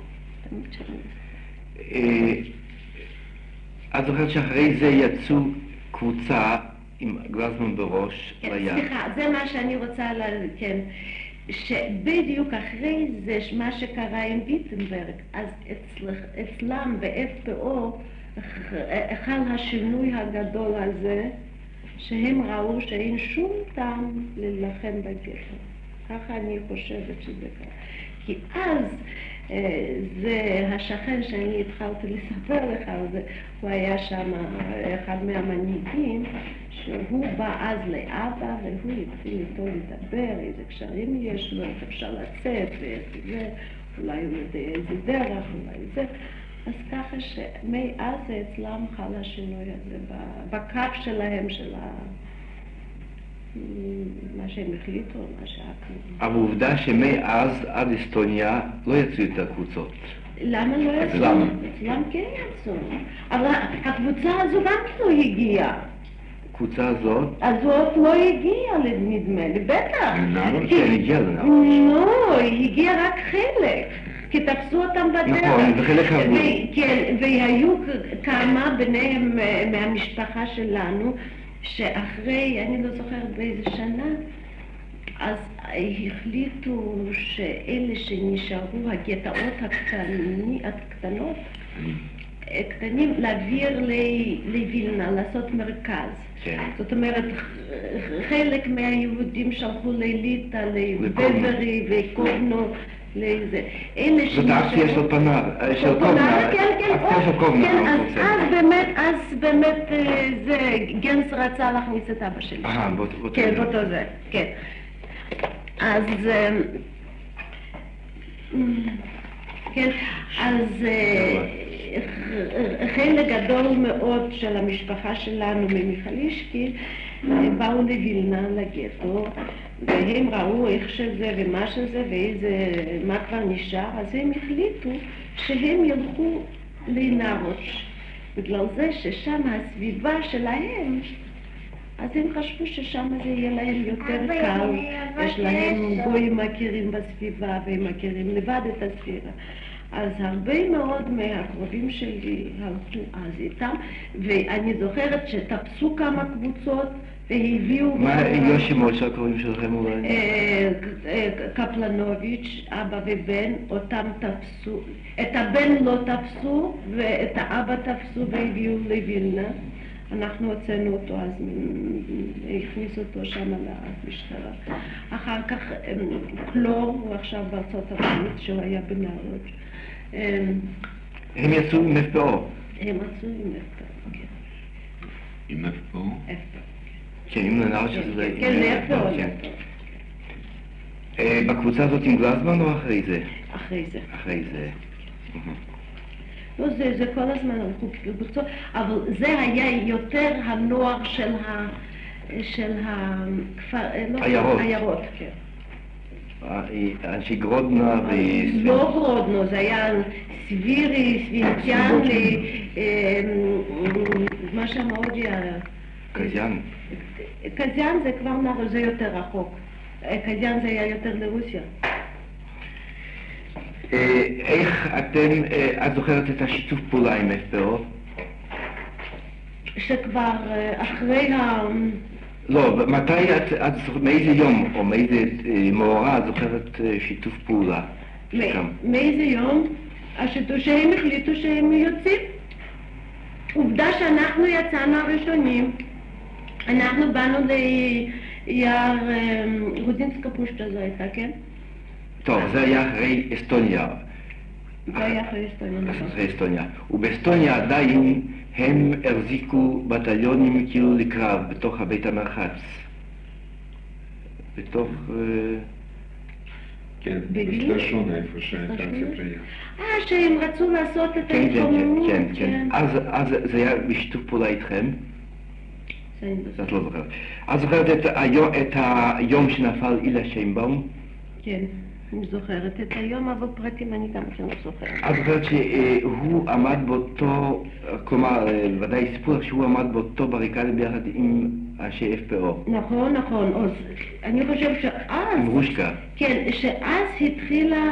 את זוכרת שאחרי זה יצאו קבוצה עם גלזמן בראש ליד? סליחה, זה מה שאני רוצה להגיד, כן. שבדיוק אחרי זה, מה שקרה עם ויטנברג, אז אצלם ב-FPO חל השינוי הגדול הזה, שהם ראו שאין שום טעם להילחם בגטו. ככה אני חושבת שזה קרה. כי אז זה השכן שאני התחלתי לספר לך על זה, הוא היה שם אחד מהמנהיגים, שהוא בא אז לאבא והוא התחיל איתו לדבר, איזה קשרים יש לו, איך אפשר לצאת, ואיזה, אולי הוא יודע איזה דרך, אולי זה. אז ככה שמאז אצלם חל השינוי הזה בקו שלהם, של מה שהם החליטו, מה שהקנו. אבל עובדה שמאז עד אסטוניה לא יצאו יותר קבוצות. למה לא יצאו? אצלם כן יצאו. אבל הקבוצה הזו גם לא הגיעה. הקבוצה הזאת? הזאת לא הגיעה, נדמה לי, בטח. כן, הגיעה לנארוש. לא, היא הגיעה רק חלק. כי תפסו אותם בדרך. נכון, וחלק עברו. כן, והיו כמה ביניהם מהמשפחה שלנו, שאחרי, אני לא זוכרת באיזה שנה, אז החליטו שאלה שנשארו, הגטאות הקטנות, קטנים, להעביר לווילנה, לעשות מרכז. כן. זאת אומרת, חלק מהיהודים שלחו לליטא, לבברי וקובנו, לאיזה. זאת האקציה של פנר, של קובנה. כן, אז באמת זה, גנץ רצה להכניס את אבא שלי. כן, באותו זה, כן. אז, כן, אז חלק גדול מאוד של המשפחה שלנו ממיכלישקי באו לווילנה, לגטו, והם ראו איך שזה ומה שזה ומה כבר נשאר, אז הם החליטו שהם ילכו לנארוש, בגלל זה ששם הסביבה שלהם, אז הם חשבו ששם זה יהיה להם יותר קל, יש להם גויים מכירים בסביבה והם מכירים לבד את הסביבה. אז הרבה מאוד מהקרובים שלי הלכו אז איתם, ואני זוכרת שתפסו כמה קבוצות והביאו... מה היו השמות של הקרובים שלכם אולי? קפלנוביץ', אבא ובן, אותם תפסו, את הבן לא תפסו ואת האבא תפסו והביאו לווילנה. אנחנו הוצאנו אותו, אז הכניסו אותו שם למשטרה. אחר כך קלור, הוא עכשיו בארצות הברית, שהוא היה בנערות. הם יצאו עם FPO? הם יצאו עם FPO, כן. עם FPO? FPO. כן, עם לנערות שזה... כן, FPO. בקבוצה הזאת עם גלזמן או אחרי זה? אחרי זה. אחרי זה. לא, זה כל הזמן הלכו בקבוצות, אבל זה היה יותר הנוער של הכפר... עיירות. עיירות, כן. אנשי גרודנה ו... לא גרודנו, זה היה סבירי, סווינציאני, מה שם עוד היה? קזיאן. קזיאן זה כבר נער, זה יותר רחוק. קזיאן זה היה יותר לרוסיה. איך את זוכרת את השיתוף פעולה עם FPO? שכבר אחרי לא, מתי מאיזה יום או מאיזה מאורע את זוכרת שיתוף פעולה? מאיזה יום? שהם החליטו שהם יוצאים. עובדה שאנחנו יצאנו הראשונים. אנחנו באנו ליער רודינסקה פושטה זו הייתה, כן? טוב, זה היה אחרי אסטוניה. זה היה אחרי אסטוניה, נכון. אחרי אסטוניה. ובאסטוניה עדיין הם החזיקו בטליונים כאילו לקרב בתוך הבית המרחץ. בתוך... כן, בשלשון איפה שהייתה הספרייה. שהם רצו לעשות את כן, ההתקוממות. כן, כן. אז זה היה בשיתוף פעולה איתכם? את לא זוכרת. את זוכרת את היום שנפל אילה שיינבאום? כן, אני זוכרת את היום, אבל פרטים אני גם כן לא זוכרת. את זוכרת שהוא עמד באותו, כלומר, ודאי סיפור שהוא עמד באותו בריקדה ביחד עם אנשי FPO. נכון, נכון. אז אני חושבת שאז... עם רושקה. כן, שאז התחילה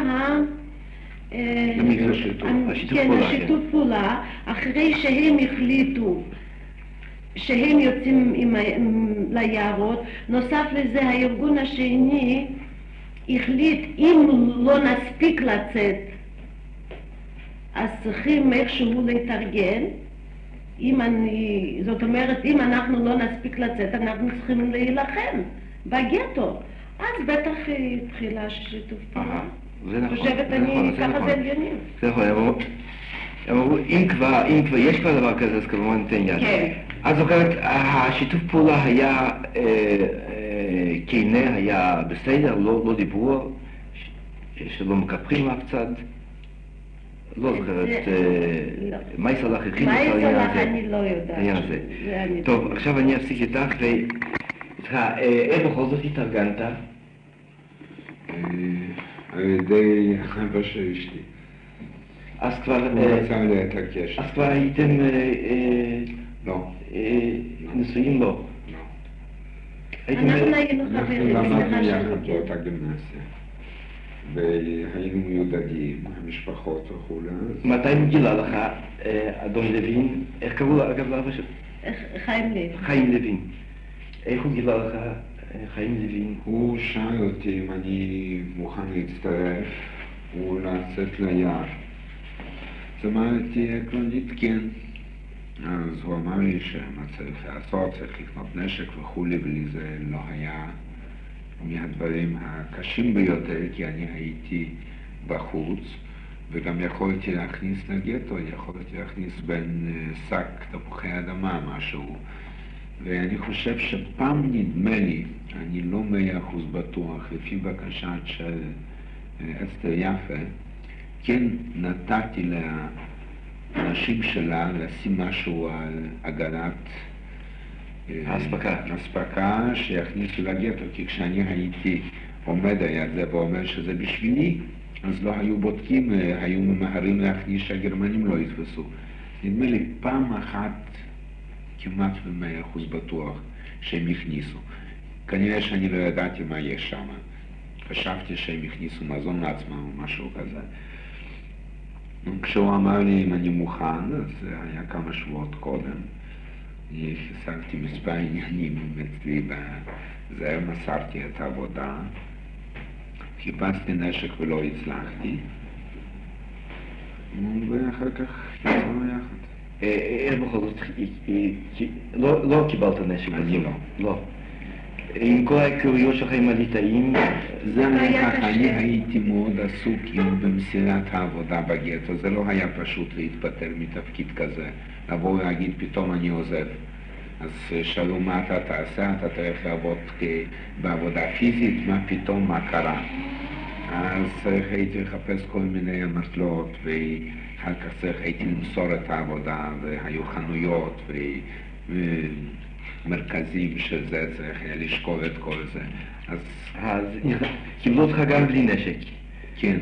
השיתוף פעולה, אחרי שהם החליטו שהם יוצאים ליערות. נוסף לזה, הארגון השני החליט, אם לא נספיק לצאת, אז צריכים איכשהו להתארגן. זאת אומרת, אם אנחנו לא נספיק לצאת, אנחנו צריכים להילחם בגטו. אז בטח התחילה שיתוף פעולה. זה נכון. חושבת אני, ככה זה עניינים. זה נכון, הם אמרו, אם כבר יש כבר דבר כזה, אז כמובן ניתן יד. כן. את זוכרת, השיתוף פעולה היה כנה, היה בסדר, לא דיברו, שלא מקפחים אף צד. לא זוכרת, מה יסלח הכין את העניין הזה? אני לא יודעת. טוב, עכשיו אני אפסיק איתך ואיתך, איך בכל זאת התארגנת? על ידי אבא של אשתי. אז כבר... הוא רצה להתעקש. אז כבר הייתם... לא. נשואים לא. אנחנו היינו חברים. אנחנו למדנו יחד באותה גימנסיה. והיינו מיודדים, המשפחות וכולי. מתי הוא גילה לך, אדון לוין? איך קראו לה, אגב, לאבא שלו? חיים לוין. חיים לוין. איך הוא גילה לך, חיים לוין? הוא שאל אותי אם אני מוכן להצטרף ולצאת ליער. אז אמרתי עקרונית כן. אז הוא אמר לי שמה צריך לעשות, צריך לקנות נשק וכולי, ולי זה לא היה מהדברים הקשים ביותר, כי אני הייתי בחוץ, וגם יכולתי להכניס לגטו, יכולתי להכניס בין שק תפוחי אדמה משהו. ואני חושב שפעם נדמה לי, אני לא 100% בטוח, לפי בקשת של אסתר יפה, כן נתתי לאנשים שלה לשים משהו על עגלת אספקה שיכניסו לגטו, כי כשאני הייתי עומד על זה ואומר שזה בשבילי, אז לא היו בודקים, היו ממהרים להכניס שהגרמנים לא יתפסו. נדמה לי פעם אחת כמעט ב100% בטוח שהם הכניסו. כנראה שאני לא ידעתי מה יש שם. חשבתי שהם הכניסו מזון לעצמם או משהו כזה. כשהוא אמר לי אם אני מוכן, אז זה היה כמה שבועות קודם. השגתי מספר עניינים אצלי בזה, מסרתי את העבודה, חיפשתי נשק ולא הצלחתי, ואחר כך יצאנו יחד. בכל זאת, לא קיבלת נשק. אני לא. לא. עם כל ההיכרויות שלך עם הליטאים, זה היה ככה, אני הייתי מאוד עסוק במסירת העבודה בגטו, זה לא היה פשוט להתפטר מתפקיד כזה, לבוא ולהגיד פתאום אני עוזב. אז שאלו מה אתה תעשה, אתה תלך לעבוד בעבודה פיזית, מה פתאום, מה קרה? אז הייתי לחפש כל מיני אמתלות, ואחר כך הייתי למסור את העבודה, והיו חנויות מרכזים של זה, צריך היה לשקול את כל זה. אז קיבלו אותך גם בלי נשק. כן,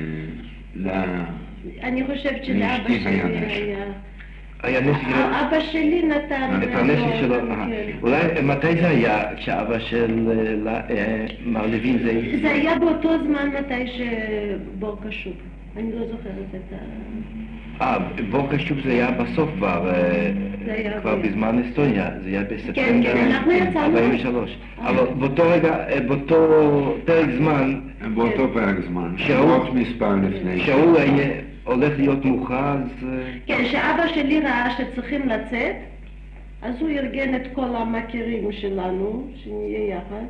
אני חושבת שלאבא שלי היה נשק. אבא שלי נתן את הנשק שלו. אולי מתי זה היה כשאבא של מר לוין זה... זה היה באותו זמן מתי שבור קשוב. אני לא זוכרת את ה... בור קשוב זה היה בסוף כבר בזמן אסטוניה, זה היה בספטמבר 43. אבל באותו רגע, באותו פרק זמן... באותו פרק זמן, שעות מספר לפני. שהוא הולך להיות מוכרז... כן, שאבא שלי ראה שצריכים לצאת, אז הוא ארגן את כל המכירים שלנו, שנהיה יחד.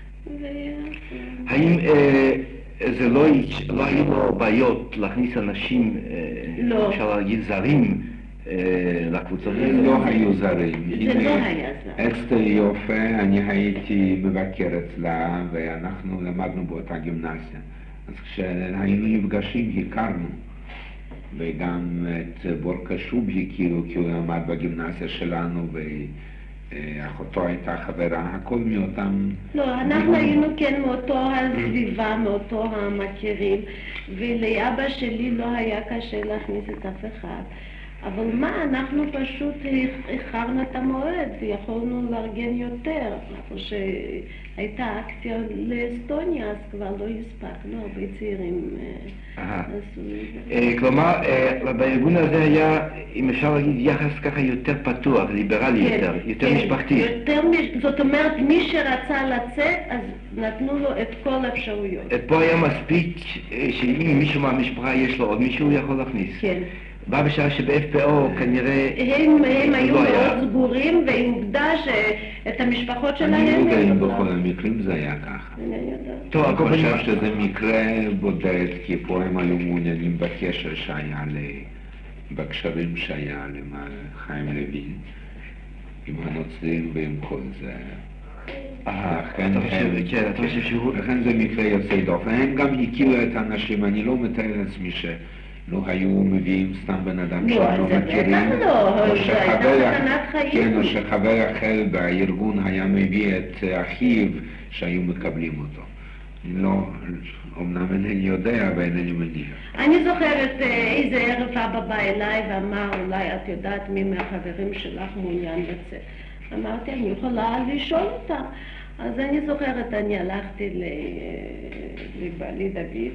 האם זה לא היו לו בעיות להכניס אנשים, אפשר להגיד זרים, לקבוצות? לא היו זרים. זה לא היה זר. אסתר יופה, אני הייתי מבקר אצלה, ואנחנו למדנו באותה גימנסיה. אז כשהיינו נפגשים הכרנו. וגם את בור קשוב הכירו, כי הוא למד בגימנסיה שלנו, ואחותו הייתה חברה, הכל מאותם... לא, אנחנו היינו כן מאותו הסביבה, מאותו המכירים, ולאבא שלי לא היה קשה להכניס את אף אחד. אבל מה, אנחנו פשוט הכרנו את המועד ויכולנו לארגן יותר, איפה שהייתה אקציה לאסטוניה, אז כבר לא הספקנו, הרבה צעירים עשו את זה. כלומר, בארגון הזה היה, אם אפשר להגיד, יחס ככה יותר פתוח, ליברלי יותר משפחתי. זאת אומרת, מי שרצה לצאת, אז נתנו לו את כל האפשרויות. פה היה מספיק שאם מישהו מהמשפחה יש לו עוד מישהו, הוא יכול להכניס. כן. בא בשעה שב-FPO כנראה... הם היו מאוד סגורים, ועם עובדה שאת המשפחות שלהם... אני לא יודע אם בכל המקרים זה היה ככה. אני חושב שזה מקרה בודד, כי פה הם היו מעוניינים בקשר שהיה, בקשרים שהיה למעלה חיים לוין, עם הנוצרים ועם כל זה. לכן זה מקרה יוצא דופן. הם גם הכירו את האנשים, אני לא מתאר לעצמי לא היו מביאים סתם בן אדם שלא מכירים, או שחבר אחר בארגון היה מביא את אחיו שהיו מקבלים אותו. לא, אמנם אינני יודע ואינני מניח. אני זוכרת איזה ערב אבא בא אליי ואמר, אולי את יודעת מי מהחברים שלך מעוניין לצאת. אמרתי, אני יכולה לשאול אותה. אז אני זוכרת, אני הלכתי לבעלי דוד.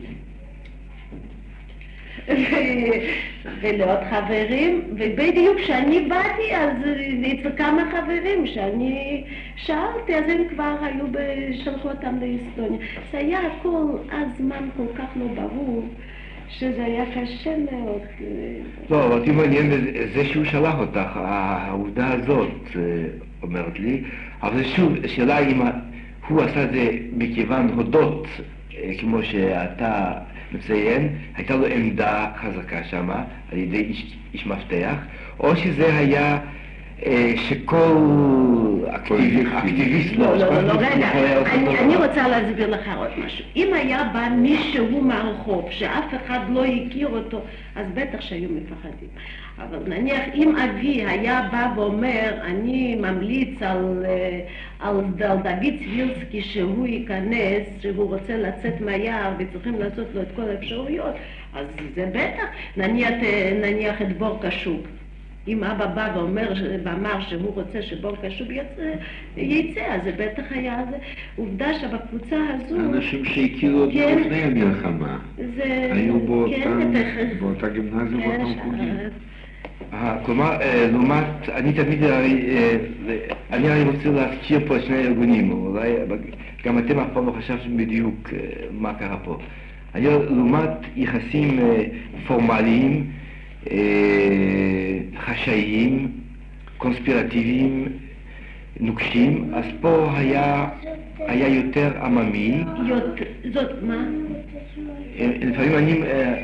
ולעוד חברים, ובדיוק כשאני באתי אז אצל כמה חברים שאני שאלתי, אז הם כבר היו שלחו אותם לאסטוניה. זה היה הכל הזמן כל כך לא ברור שזה היה קשה מאוד. לא, אבל אותי מעניין זה שהוא שלח אותך, העובדה הזאת אומרת לי, אבל שוב, שאלה אם הוא עשה את זה מכיוון הודות, כמו שאתה מציין, הייתה לו עמדה חזקה שם על ידי איש מפתח, או שזה היה שכל אקטיביסט לא, רגע, אני רוצה להסביר לך עוד משהו. אם היה בא מישהו מהרחוב שאף אחד לא הכיר אותו, אז בטח שהיו מפחדים. אבל נניח אם אבי היה בא ואומר, אני ממליץ על דוד סבירסקי שהוא ייכנס, שהוא רוצה לצאת מהיער וצריכים לעשות לו את כל האפשרויות, אז זה בטח. נניח את בור קשוב. אם אבא בא ואמר שהוא רוצה שבור קשוב יצא, אז זה בטח היה זה. עובדה שבקבוצה הזו... אנשים שהכירו אותו לפני המלחמה, היו באותה גימנסיה באותם חוגים. כלומר, לעומת, אני תמיד, אני רוצה להזכיר פה שני ארגונים, אולי גם אתם אף פעם לא חשבתם בדיוק מה קרה פה. אני לעומת יחסים פורמליים, חשאיים, קונספירטיביים, נוקשים, אז פה היה יותר עממי. זאת מה? לפעמים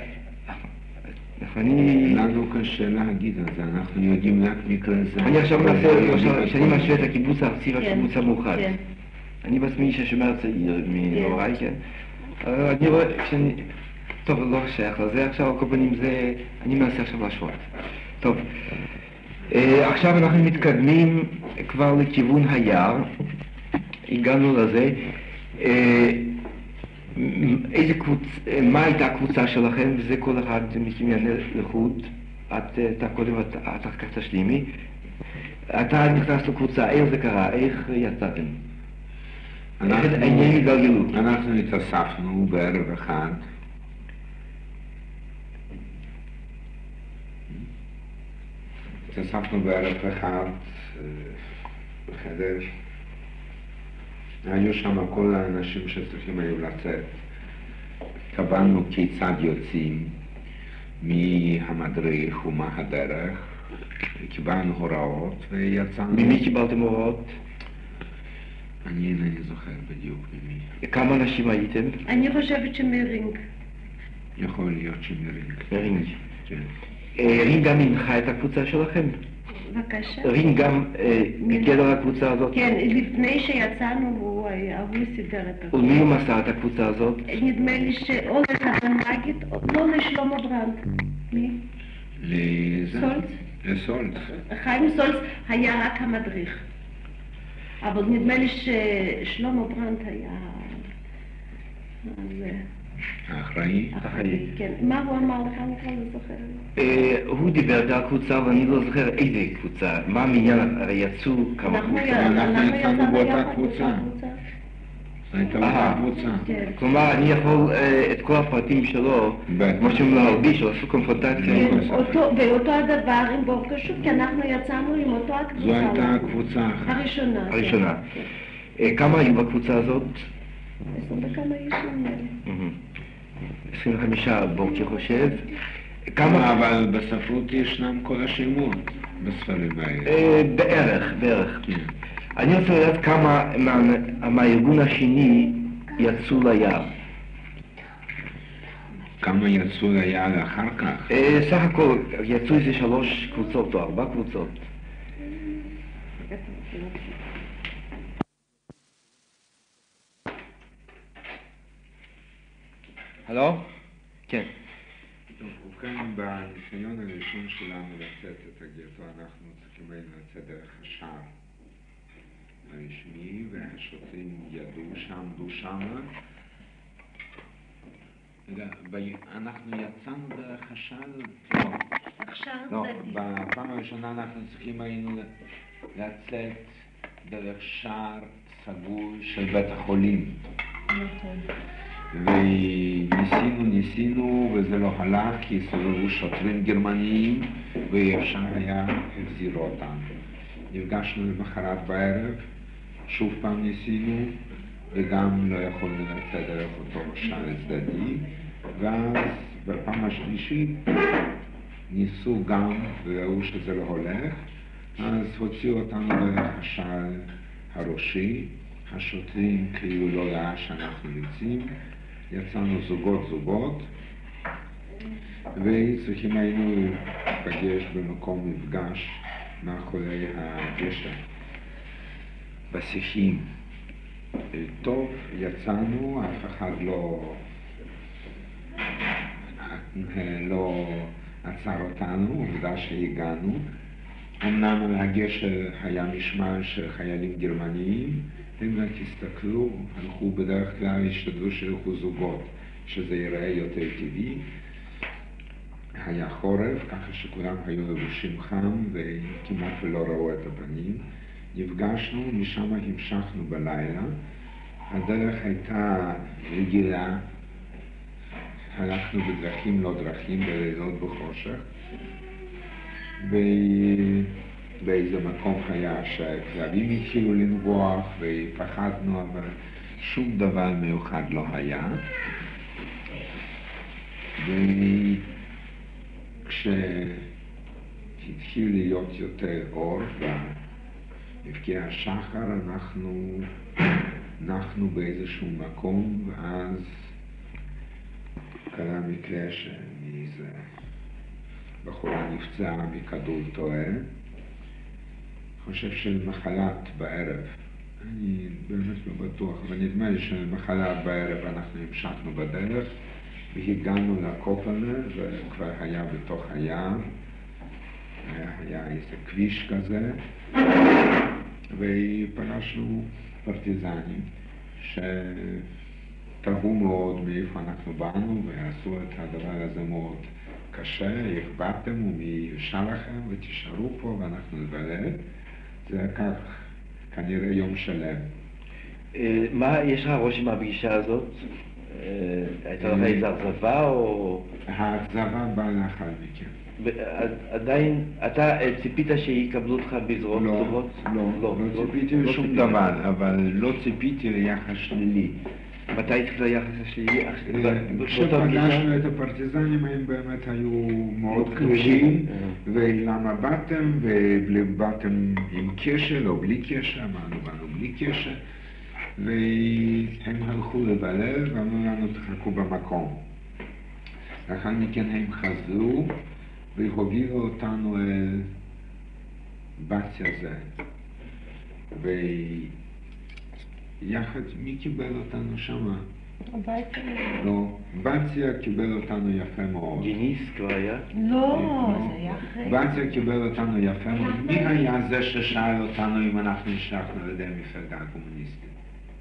לנו קשה להגיד על זה, אנחנו יודעים רק מקרה זה. אני עכשיו מנסה, כשאני משווה את הקיבוץ הארצי והקיבוץ המאוחד. אני בעצמי איש השומר צעיר מהוריי, כן. אני רואה, טוב, לא שייך לזה עכשיו, על כל פנים זה, אני מנסה עכשיו להשוות. טוב, עכשיו אנחנו מתקדמים כבר לכיוון היער, הגענו לזה. מה הייתה הקבוצה שלכם, וזה כל אחד מכם יענה לחוד. אתה קודם, אתה כך תשלימי. אתה נכנס לקבוצה, איך זה קרה, איך יצאתם? העניינים התגלגלו. אנחנו התאספנו בערב אחד. התאספנו בערב אחד בחדר. היו שם כל האנשים שצריכים היו לצאת. קבענו כיצד יוצאים מהמדריך ומה הדרך. קיבלנו הוראות ויצאנו. ממי קיבלתם הוראות? אני אינני זוכר בדיוק ממי. כמה אנשים הייתם? אני חושבת שמרינג. יכול להיות שמרינג. מרינג. כן. רינג גם הנחה את הקבוצה שלכם? בבקשה. רינג גם בגדר הקבוצה הזאת? כן, לפני שיצאנו הוא סידר את הקבוצה. ומי הוא מסר את הקבוצה הזאת? נדמה לי שאו לחנמגית, לא לשלמה ברנד. מי? סולץ? לסולץ. חיים סולץ היה רק המדריך. אבל נדמה לי ששלמה ברנד היה... האחראי? כן. מה הוא אמר לך? אני כבר לא זוכרת. הוא דיבר על הקבוצה, אבל אני לא זוכר איזה קבוצה. מה המניין? הרי יצאו כמה קבוצות. אנחנו יצאנו באותה קבוצה. הייתה אותה קבוצה. כלומר, אני יכול את כל הפרטים שלו, כמו שהם להרביש, או לעשות קונפרונטציה. ואותו הדבר עם בור קשוב, כי אנחנו יצאנו עם אותו הקבוצה. זו הייתה הקבוצה הראשונה. הראשונה. כמה היו בקבוצה הזאת? 20 וכמה אישים. 25 בוקר חושב. אבל בספרות ישנם כל השמות בספרים האלה. בערך. אני רוצה לדעת כמה מהארגון השני יצאו ליער. כמה יצאו ליער אחר כך? סך הכל יצאו איזה 3 קבוצות או 4 קבוצות. הלו? כן. ובכן, בניסיון הראשון שלנו לצאת את הגטו, אנחנו צריכים לצאת דרך השער הרשמי, והשוטרים עמדו שם. אנחנו יצאנו דרך השער? לא. בפעם הראשונה אנחנו צריכים היינו לצאת דרך שער סגור של בית החולים. וניסינו וזה לא הלך כי סובבו שוטרים גרמניים ואפשר היה להחזיר אותם. נפגשנו למחרת בערב, שוב פעם ניסינו וגם לא יכולנו לצאת דרך אותו שער צדדי, ואז בפעם השלישית ניסו גם וראו שזה לא הולך, אז הוציאו אותנו דרך השער הראשי. השוטרים כאילו לא ראה שאנחנו יוצאים, יצאנו זוגות וצריכים היינו להיפגש במקום מפגש מאחורי הגשר בשיחים. טוב, יצאנו, אף אחד לא עצר אותנו, עובדה שהגענו. אמנם על הגשר היה משמר של חיילים גרמניים, הם רק הסתכלו, הלכו בדרך כלל, השתדלו שילכו זוגות, שזה ייראה יותר טבעי. היה חורף, ככה שכולם היו לבושים חם וכמעט ולא ראו את הפנים. נפגשנו, משם המשכנו בלילה. הדרך הייתה רגילה, הלכנו בדרכים לא דרכים, בלילות בחושך. באיזה מקום היה שכלבים התחילו לנבוח ופחדנו, אבל שום דבר מיוחד לא היה. וכשהתחיל להיות יותר אור במבקיע השחר, אנחנו באיזשהו מקום, ואז קרה מקרה שמאיזה בחורה נפצעה מכדור טועה. חושב שלמחרת בערב, אני באמת לא בטוח, אבל נדמה לי שלמחרת בערב אנחנו המשכנו בדרך והגענו לקופלנה, וכבר היה בתוך הים, היה איזה כביש כזה, ופגשנו פרטיזנים שתראו מאוד מאיפה אנחנו באנו ועשו את הדבר הזה מאוד קשה, איך באתם ומי ישאר לכם ותישארו פה ואנחנו נבלה. זה כך כנראה יום שלם. מה יש לך רושם מהפגישה הזאת? הייתה לך איזו אכזבה או... האכזבה באה לאחר מכן. עדיין, אתה ציפית שיקבלו אותך בזרועות טובות? לא ציפיתי לשום דבר, אבל לא ציפיתי ליחס שלילי. מתי התחיל ליחס השלילי? כשפגשנו את הפרטיזנים הם באמת היו מאוד קשים, ולמה באתם, ובאתם עם קשר או בלי קשר, אמרנו באנו בלי קשר, והם הלכו לבלל ואמרו לנו תחכו במקום. לאחר מכן הם חזרו והובילו אותנו אל בציה זה. ויחד, מי קיבל אותנו שמה? הביתה. לא, בציה קיבל אותנו יפה מאוד. גיניס כבר היה? לא, זה היה אחרי. בציה קיבל אותנו יפה מאוד. מי היה זה ששאל אותנו אם אנחנו נשלחנו על ידי המפלגה הקומוניסטית?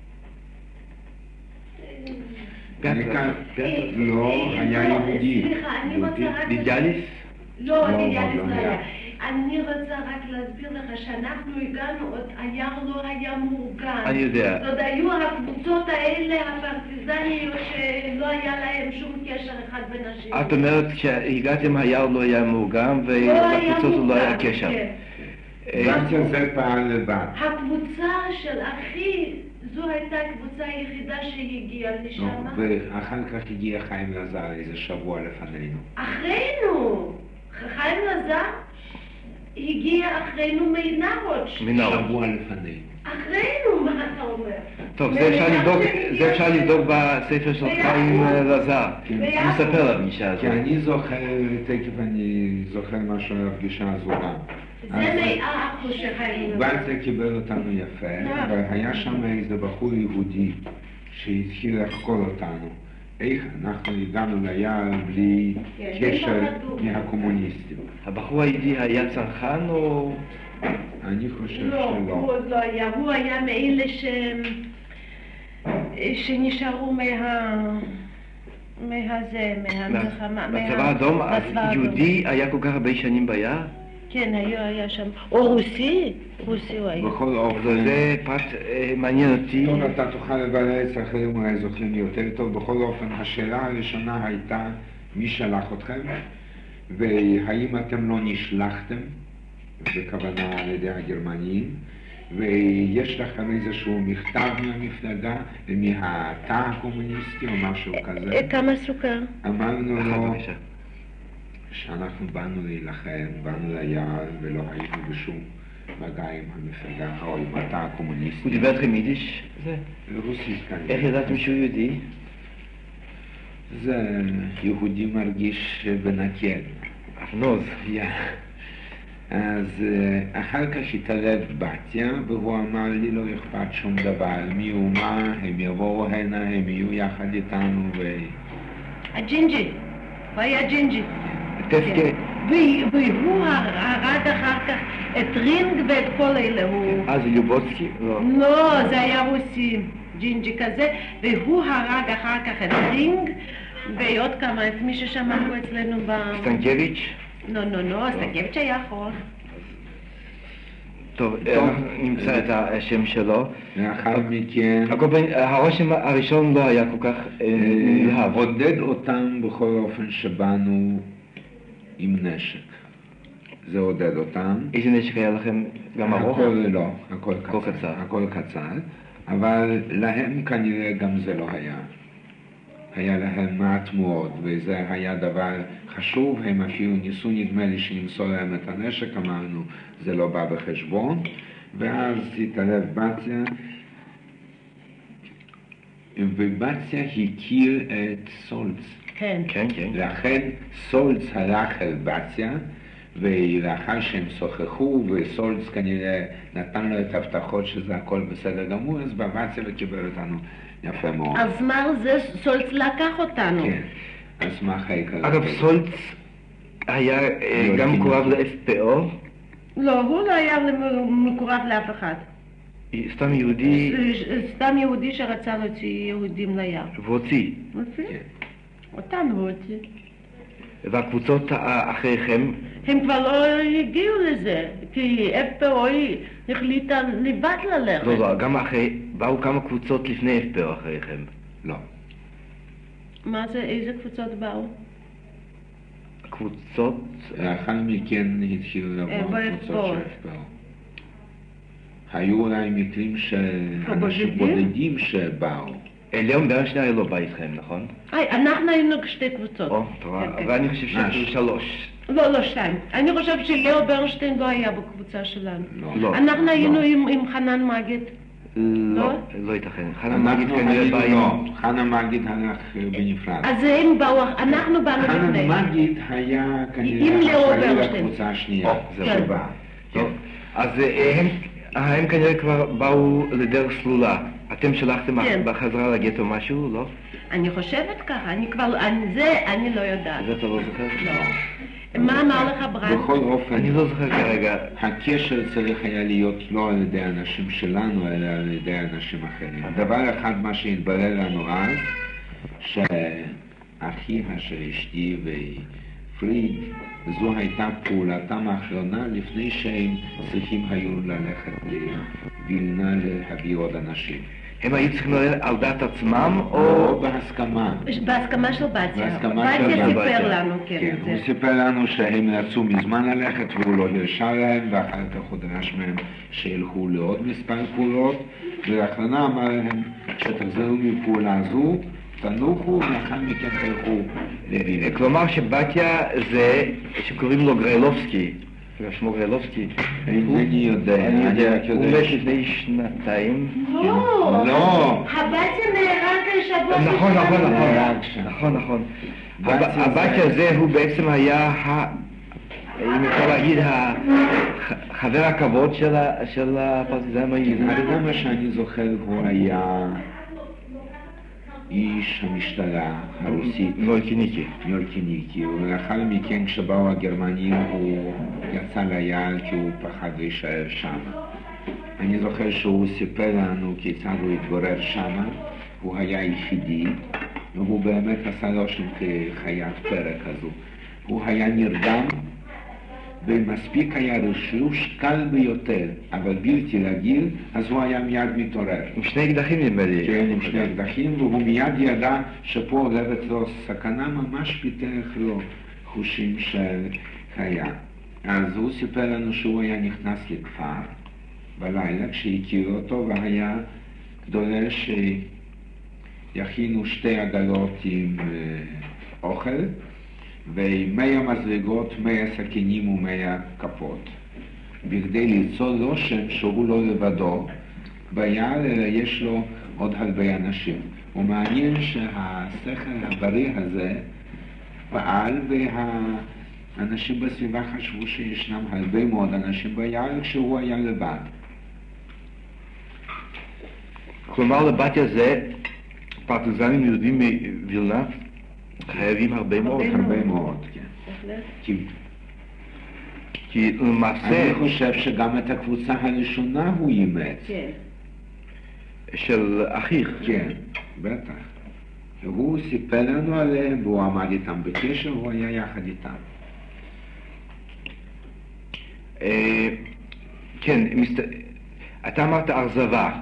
לא, היה יהודי. סליחה, אני רוצה רק... דידיאליס? לא, דידיאליס לא היה. אני רוצה רק להסביר לך שאנחנו הגענו, עוד היער לא היה מאורגן. אני יודע. עוד היו הקבוצות האלה, הפרטיזניות, שלא היה להם שום קשר אחד בין השני. את אומרת כשהגעתם היער לא היה מאורגן ובקבוצות לא היה קשר. בציה זה פעל לבד. הקבוצה של אחי, זו הייתה הקבוצה היחידה שהגיעה לשם. ואחר כך הגיע חיים לזר איזה שבוע לפנינו. אחרינו! חיים לזר הגיע אחרינו מנרוץ'. שבוע לפנינו. אחרינו, מה אתה אומר? טוב, זה אפשר לבדוק בספר של חיים לזר. אני אספר על הפגישה הזאת. כי אני זוכר, תכף אני זוכר משהו על הפגישה הזו גם. זה מאחו שחיים. בציה קיבל אותנו יפה, והיה שם איזה בחור יהודי שהתחיל לחקור אותנו. איך אנחנו הגענו ליער בלי קשר מהקומוניסטים. הבחור היהודי היה צנחן או... אני חושב שלא. לא, הוא עוד לא היה. הוא היה מאלה שנשארו מהמלחמה. בצבא האדום? יהודי היה כל כך הרבה שנים ביער? כן, היה שם. או רוסי הוא היה. בכל אופן... זה פרט מעניין אותי. טוב, אתה תוכל לבלץ, אחרים אולי זוכרים יותר טוב. בכל אופן, השאלה הראשונה הייתה מי שלח אתכם, והאם אתם לא נשלחתם, בכוונה על ידי הגרמנים, ויש לכם איזשהו מכתב מהמפלגה, מהתא הקומוניסטי או משהו כזה. כמה סוכר? אמרנו לו שאנחנו באנו להילחם, באנו ליער ולא היינו בשום מגע עם המפלגה או עם התא הקומוניסטי. הוא דיבר אתכם יידיש? רוסית כנראה. איך ידעתם שהוא יהודי? זה יהודי מרגיש בנקל. נוז. אז אחר כך התערב בציה, והוא אמר לי לא אכפת שום דבר, מי ומה, הם יבואו הנה, הם יהיו יחד איתנו הג'ינג'י, הוא היה ג'ינג'י. טסקה. והוא הרג אחר כך את רינג ואת כל אלה. זה ליובוצקי? לא, זה היה רוסי, ג'ינג'י כזה, והוא הרג אחר כך את רינג, ועוד כמה, את מי ששמענו אצלנו סטנקביץ'? לא, סטנקביץ' היה אחרון. טוב, אנחנו נמצא את השם שלו. לאחר מכן... הרושם הראשון לא היה כל כך נלהב. עודד אותם בכל אופן שבאנו עם נשק. זה עודד אותם. איזה נשק היה לכם? גם ארוך? לא, הכל קצר. אבל להם כנראה גם זה לא היה. היה להם מעט מאוד, וזה היה דבר חשוב. הם אפילו ניסו, נדמה לי, שנמסור להם את הנשק, אמרנו, זה לא בא בחשבון. ואז התערב בציה, ובציה הכיר את סולץ. כן. לכן סולץ הלך אל בציה, ולאחר שהם שוחחו, וסולץ כנראה נתן לו את הבטחות שזה הכל בסדר גמור, אז בבציה וקיבל אותנו יפה מאוד. אז מה זה סולץ לקח אותנו? כן, אז מה חייקה? אגב, סולץ היה גם מקורב ל-FPO? לא, הוא לא היה מקורב לאף אחד. סתם יהודי? סתם יהודי שרצה להוציא יהודים לים. והוציא? הוציא? אותנו הוציא. והקבוצות אחריכם? הם כבר לא הגיעו לזה, כי FPO החליטה לבד ללכת. לא, גם אחרי, באו כמה קבוצות לפני FPO אחריכם. לא. מה זה, איזה קבוצות באו? קבוצות? לאחר מכן התחילו לבוא קבוצות של FPO. היו אולי מקרים של אנשים בודדים שבאו. ליאון ברנשטיין לא בא איתכם, נכון? אנחנו היינו שתי קבוצות. ואני חושב שהיו 3. לא, 2. אני חושב שליאון ברנשטיין לא היה בקבוצה שלנו. לא. אנחנו היינו עם חנן מגיד. לא ייתכן. חנן מגיד כנראה בא עם... לא, חנן מגיד הלך בנפרד. אז הם באו, אנחנו באנו לפני. חנן מגיד היה כנראה אחראי לקבוצה השנייה. זה בא. אז הם כנראה כבר באו לדרך סלולה. אתם שלחתם בחזרה לגטו משהו, לא? אני חושבת ככה, אני לא יודעת. זה אתה לא זוכר? לא. מה אמר לך ברנד? בכל אופן, אני לא זוכר כרגע. הקשר צריך היה להיות לא על ידי אנשים שלנו, אלא על ידי אנשים אחרים. דבר אחד, מה שהתברר לנו אז, שאחיה של אשתי ופריד, זו הייתה פעולתם האחרונה לפני שהם צריכים היו ללכת לווילנה להביא עוד אנשים. הם היו צריכים ללכת על דעת עצמם או בהסכמה? בהסכמה של בציה. בציה סיפר לנו, כן. הוא סיפר לנו שהם רצו מזמן ללכת והוא לא הרשה להם, ואחר כך הוא דרש מהם שילכו לעוד מספר פעולות, ולאחרונה אמר להם שתחזרו מפעולה זו, תנוחו ולאחר מכן תלכו לווילנה. כלומר שבתיה זה שקוראים לו גרילובסקי. שמו גרילובסקי. אינני יודע. הוא מת לפני 2 לא. הבתיה נהרג שבוע. נכון. הבתיה הזה הוא בעצם היה, אם אפשר להגיד, חבר הכבוד של הפרטיזנים היהודים. זה מה שאני זוכר, הוא היה איש המשטרה הרוסית. נולקיניקי. ולאחר מכן כשבאו הגרמנים הוא יצא ליער כי הוא פחד להישאר שם. אני זוכר שהוא סיפר לנו כיצד הוא התגורר שם. הוא היה יחידי, והוא באמת עשה רושם כחיית פרא כזו. הוא היה נרדם, ומספיק היה רישוש קל ביותר, אבל בלתי רגיל, אז הוא היה מיד מתעורר. עם 2 אקדחים נדמה לי. כן, עם 2 אקדחים, והוא מיד ידע שפה הולכת לו סכנה, ממש פיתח לו חושים של חיה. אז הוא סיפר לנו שהוא היה נכנס לכפר בלילה כשהכיר אותו, והיה דורש שיכינו 2 עגלות עם אוכל, ו100 מזלגות, 100 סכינים ו100 כפות. בכדי ליצור רושם שהוא לא לבדו ביער, אלא יש לו עוד הרבה אנשים. ומעניין שהשכל הבריא הזה פעל, והאנשים בסביבה חשבו שישנם הרבה מאוד אנשים ביער כשהוא היה לבד. כלומר לבתיה זה פרטיזנים יהודים מווילנה חייבים הרבה מאוד. הרבה מאוד, כן. כי למעשה... אני חושב שגם את הקבוצה הראשונה הוא אימץ. כן. של אחיך. כן, בטח. הוא סיפר לנו עליהם, והוא עמד איתם בקשר, הוא היה יחד איתם. כן, אתה אמרת אכזבה.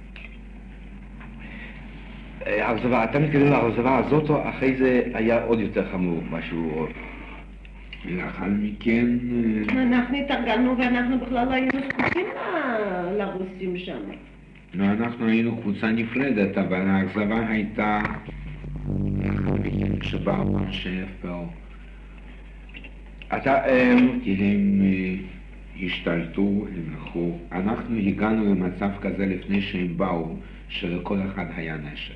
אכזבה, אתה מתכוון לאכזבה הזאת, או אחרי זה היה עוד יותר חמור, משהו? לאחר מכן... אנחנו התארגנו ואנחנו בכלל לא היינו זקוקים לרוסים שם. לא, אנחנו היינו קבוצה נפרדת, אבל האכזבה הייתה... שבאו אנשי FPO. כי הם השתלטו, הם לקחו. אנחנו הגענו למצב כזה לפני שהם באו, שלכל אחד היה נשק.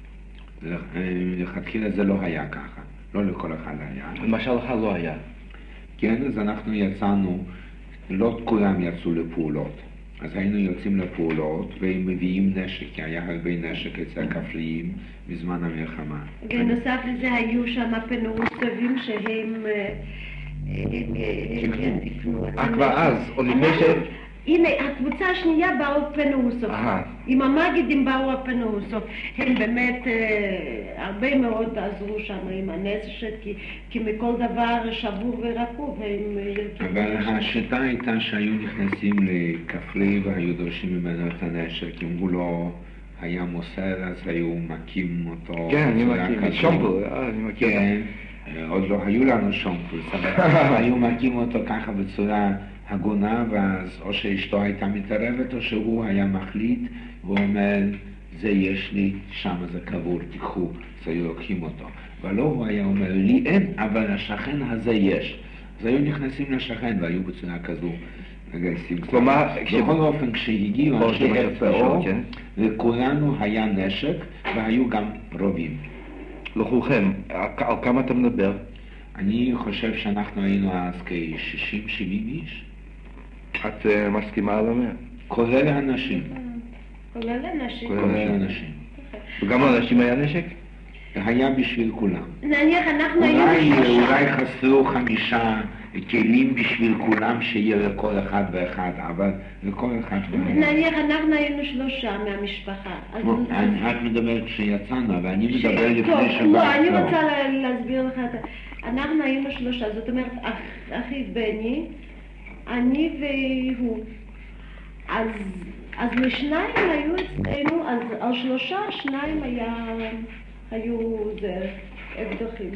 לכתחילה זה לא היה ככה, לא לכל אחד היה. למשל לך לא היה. כן, אז אנחנו יצאנו, לא כולם יצאו לפעולות. אז היינו יוצאים לפעולות והם מביאים נשק, כי היה הרבה נשק אצל הכפריים בזמן המלחמה. ונוסף לזה היו שם פנורוסבים שהם... כבר אז, עוד לפני ש... הנה, הקבוצה השנייה באו פנורוסוב. עם המגידים באו הפנורוסוב. הם באמת הרבה מאוד עזרו שם עם הנשק, כי מכל דבר שבור ורקוב הם... אבל השיטה הייתה שהיו נכנסים לכפרי והיו דורשים ממנו את הנשק. אם הוא לא היה מוסר, אז היו מכים אותו. כן, אני מכיר, שומפול, אני מכיר. כן, עוד לא היו לנו שומפול, היו מכים אותו ככה בצורה... הגונה, ואז או שאשתו הייתה מתערבת או שהוא היה מחליט ואומר זה יש לי, שם זה קבור, תיקחו, אז היו לוקחים אותו. ולא הוא היה אומר לי אין, אבל השכן הזה יש. אז היו נכנסים לשכן והיו בצורה כזו מגייסים. כלומר, בכל אופן כשהגיעו אנשי FPO, לכולנו היה נשק והיו גם רובים. לכולכם, על כמה אתה מדבר? אני חושב שאנחנו היינו אז כ-60-70 איש. את מסכימה על המאה? כולל האנשים. כולל אנשים. כולל אנשים. וגם לאנשים היה נשק? היה בשביל כולם. נניח אנחנו היינו... אולי חסרו 5 כלים בשביל כולם שיהיה לכל אחד ואחד, אבל לכל אחד ואחד. נניח אנחנו היינו 3 מהמשפחה. את מדברת כשיצאנו, אבל אני מדבר לפני שבא. לא, אני רוצה להסביר לך את זה. אנחנו היינו 3, זאת אומרת, אחי בני, אני והוא. אז לשניים היו אצלנו, אז על 3, 2 היו אקדחים.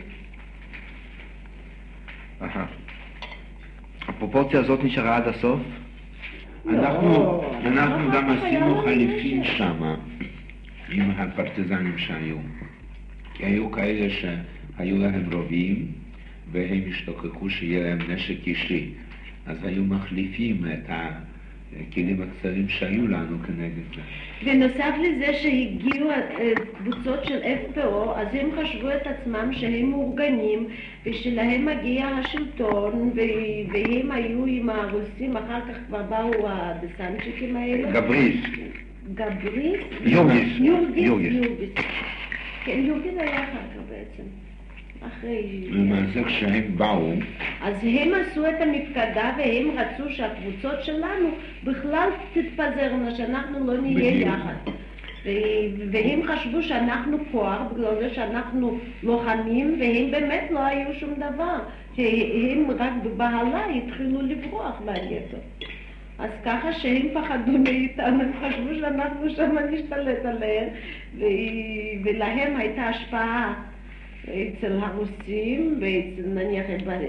הפרופורציה הזאת נשארה עד הסוף? אנחנו גם עשינו חליפים שם עם הפרטיזנים שהיו. כי היו כאלה שהיו להם רובים והם השתוקקו שיהיה להם נשק אישי. אז היו מחליפים את הכלים הקצרים שהיו לנו כנגד זה. ונוסף לזה שהגיעו קבוצות של FPO, אז הם חשבו את עצמם שהם מאורגנים ושלהם מגיע השלטון והם היו עם הרוסים, אחר כך כבר באו הדסנצ'יקים האלה. גבריס. גבריס? יורגיס. כן, יורגיס היה אחר כך בעצם. למעשה כשהם באו... אז הם עשו את המפקדה והם רצו שהקבוצות שלנו בכלל תתפזרנה, שאנחנו לא נהיה יחד. והם חשבו שאנחנו כוח, בגלל זה שאנחנו לוחמים, והם באמת לא היו שום דבר. הם רק בבהלה התחילו לברוח מהגטו. אז ככה שהם פחדו מאיתנו, הם חשבו שאנחנו שם נשתלט עליהם, ולהם הייתה השפעה אצל הרוסים, ואצל נניח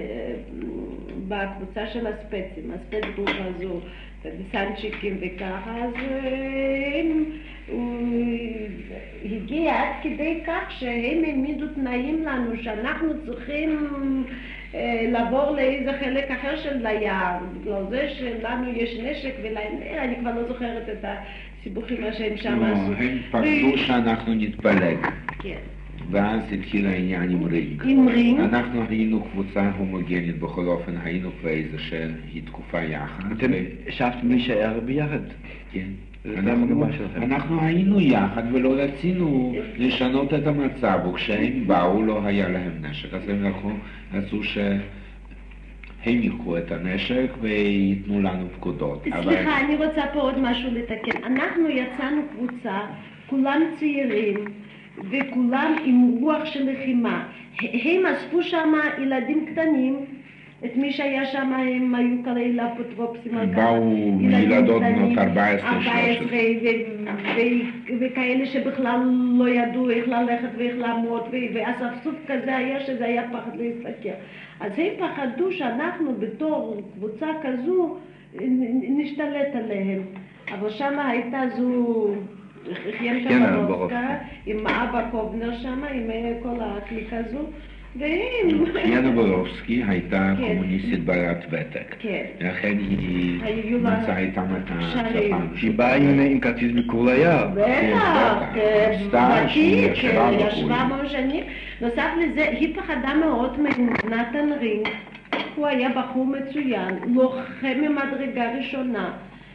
בקבוצה של הספצים, הספצגרופ הזו, ודסנצ'יקים וככה, אז הגיע עד כדי כך שהם העמידו תנאים לנו שאנחנו צריכים לעבור לאיזה חלק אחר של היער, בגלל זה שלנו יש נשק אני כבר לא זוכרת את הסיבוכים שהם שם עשו. הם פחדו שאנחנו נתפלג. כן. ואז התחיל העניין עם רינג. עם רינג? אנחנו היינו קבוצה הומוגנית, בכל אופן היינו כבר איזושהי תקופה יחד. אתם שואפתם להישאר ביחד? כן. אנחנו היינו יחד ולא רצינו לשנות את המצב, וכשהם באו לא היה להם נשק, אז הם רצו שהם ייקחו את הנשק וייתנו לנו פקודות. סליחה, אני רוצה פה עוד משהו לתקן. אנחנו יצאנו קבוצה, כולם צעירים, וכולם עם רוח של לחימה. הם אספו שם ילדים קטנים, את מי שהיה שם הם היו כאלה אפוטרופסים על באו ילדות בנות 14 וכאלה שבכלל לא ידעו איך ללכת ואיך לעמוד, והספסוף כזה היה שזה היה פחד להסתכל. אז הם פחדו שאנחנו בתור קבוצה כזו נשתלט עליהם. אבל שם הייתה זו חיים בורובסקה עם אבא קובנר שם, עם כל הקליקה הזו. חיינה בורובסקי הייתה קומוניסטית בעלת ותק, לכן היא מצאה איתם את השפה. היא באה עם כרטיס ביקור ליער. בטח, ישבה המון שנים. נוסף לזה, היא פחדה מאוד מנתן רינג, הוא היה בחור מצוין, לוחם ממדרגה ראשונה.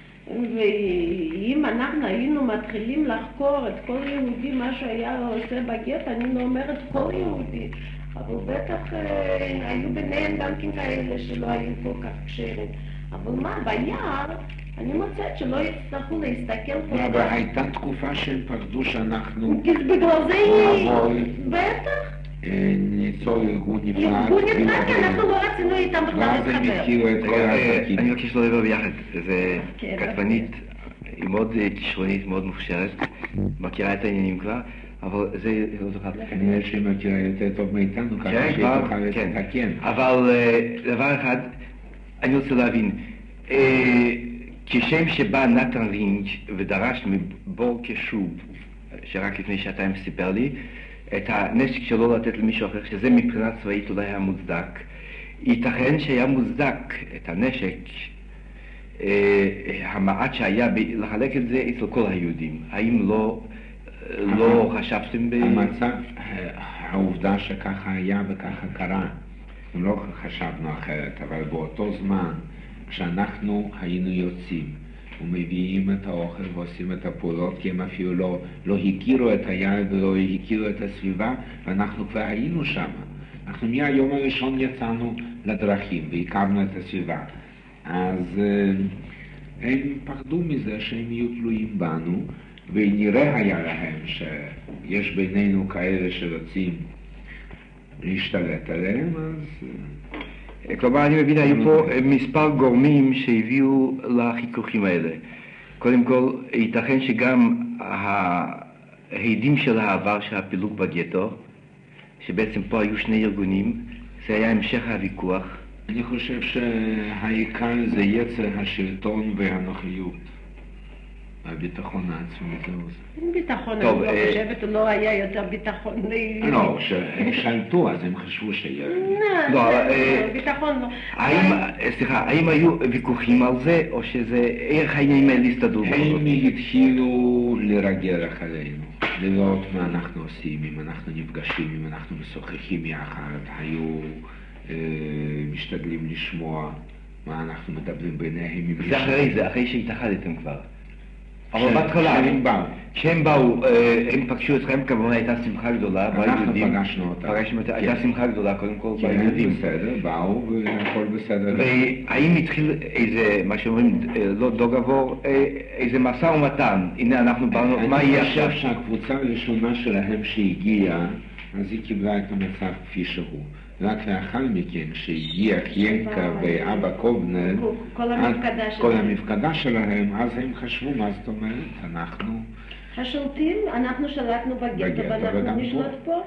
ואם אנחנו היינו מתחילים לחקור את כל יהודי, מה שהיה עושה בגטו, אני לא אומרת כל יהודי, אבל בטח היו ביניהם גם כאלה שלא היו כל כך קשרים. אבל מה, ביער, אני מוצאת שלא יצטרכו להסתכל כל כך. אבל הייתה תקופה שהם פחדו שאנחנו בגלל זה בטח. ניצור ארגון נפרד. ארגון נפרד, כי אנחנו לא רצינו איתם בכלל להתחבר. ואז הם התחילו את כל העסקים. אני מבקש לא לדבר ביחד. זה כתבנית, היא מאוד כישרונית, מאוד מוכשרת, מכירה את העניינים כבר, אבל זה לא זוכר. כנראה שהיא מכירה יותר טוב מאיתנו, ככה שהיא תוכל לתקן. אבל דבר אחד, אני רוצה להבין, כשם שבא נתן רינג ודרש מבור קשוב, שרק לפני שעתיים סיפר לי, את הנשק שלו לתת למישהו אחר, שזה מבחינה צבאית אולי היה מוצדק. ייתכן שהיה מוצדק את הנשק, המעט שהיה לחלק את זה אצל כל היהודים. האם לא חשבתם המצב, העובדה שככה היה וככה קרה, לא חשבנו אחרת, אבל באותו זמן, כשאנחנו היינו יוצאים, ומביאים את האוכל ועושים את הפעולות, כי הם אפילו לא הכירו את היעד ולא הכירו את הסביבה, ואנחנו כבר היינו שם. אנחנו מהיום הראשון יצאנו לדרכים והכרנו את הסביבה. אז הם פחדו מזה שהם יהיו תלויים בנו, ונראה היה להם שיש בינינו כאלה שרוצים להשתלט עליהם, אז... כלומר, אני מבין, היו פה מספר גורמים שהביאו לחיכוכים האלה. קודם כל, ייתכן שגם ההדים של העבר של הפילוג בגטו, שבעצם פה היו שני ארגונים, זה היה המשך הוויכוח. אני חושב שהעיקר זה יצר השלטון והנוחיות. הביטחון העצמי זהו זה. אין ביטחון, אני לא חושבת, לא היה יותר ביטחון. לא, כשהם שלטו אז הם חשבו שיהיה. לא, ביטחון לא. סליחה, האם היו ויכוחים על זה, או שזה, איך העניינים האלה הסתדרו? הם התחילו לרגל אחרינו, לראות מה אנחנו עושים, אם אנחנו נפגשים, אם אנחנו משוחחים יחד, היו משתדלים לשמוע מה אנחנו מדברים ביניהם. זה אחרי שהתאחדתם כבר. אבל בהתחלה, כשהם באו, הם פגשו אתכם, כמובן הייתה שמחה גדולה. אנחנו פגשנו אותם. הייתה שמחה גדולה, קודם כל, ביהודים. בסדר, באו והכל בסדר. והאם התחיל איזה, מה שאומרים, לא דוג עבור, איזה משא ומתן? הנה אנחנו באנו, מה יהיה עכשיו? אני חושב שהקבוצה הראשונה שלהם שהגיעה, אז היא קיבלה את המצב כפי שהוא. רק לאחר מכן, כשהגיע חיינקה ואבא קובנר, כל המפקדה שלהם, אז הם חשבו, מה זאת אומרת? אנחנו... השולטים, אנחנו שלטנו בגטו ואנחנו נשלוט פה?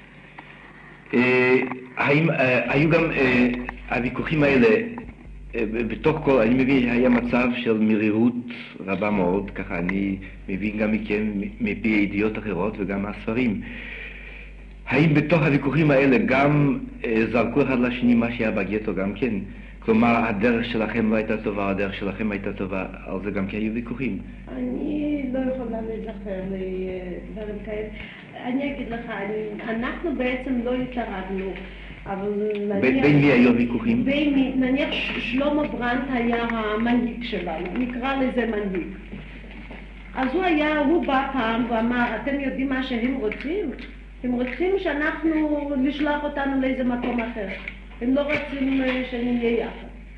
היו גם הוויכוחים האלה, בתוך כל, אני מבין שהיה מצב של מרירות רבה מאוד, ככה אני מבין גם מכם, מפי ידיעות אחרות וגם מהספרים. האם בתוך הוויכוחים האלה גם זרקו אחד לשני מה שהיה בגטו גם כן? כלומר, הדרך שלכם לא הייתה טובה, הדרך שלכם הייתה טובה, על זה גם כן היו ויכוחים? אני לא יכולה לזכר לדברים כאלה. אני אגיד לך, אנחנו בעצם לא התערבנו, אבל נניח... בין מי היו ויכוחים? נניח שלמה ברנט היה המנהיג שלנו, נקרא לזה מנהיג. אז הוא בא פעם ואמר, אתם יודעים מה שהם רוצים? הם רוצים שאנחנו נשלח אותנו לאיזה מקום אחר. הם לא רוצים שנהיה יחד.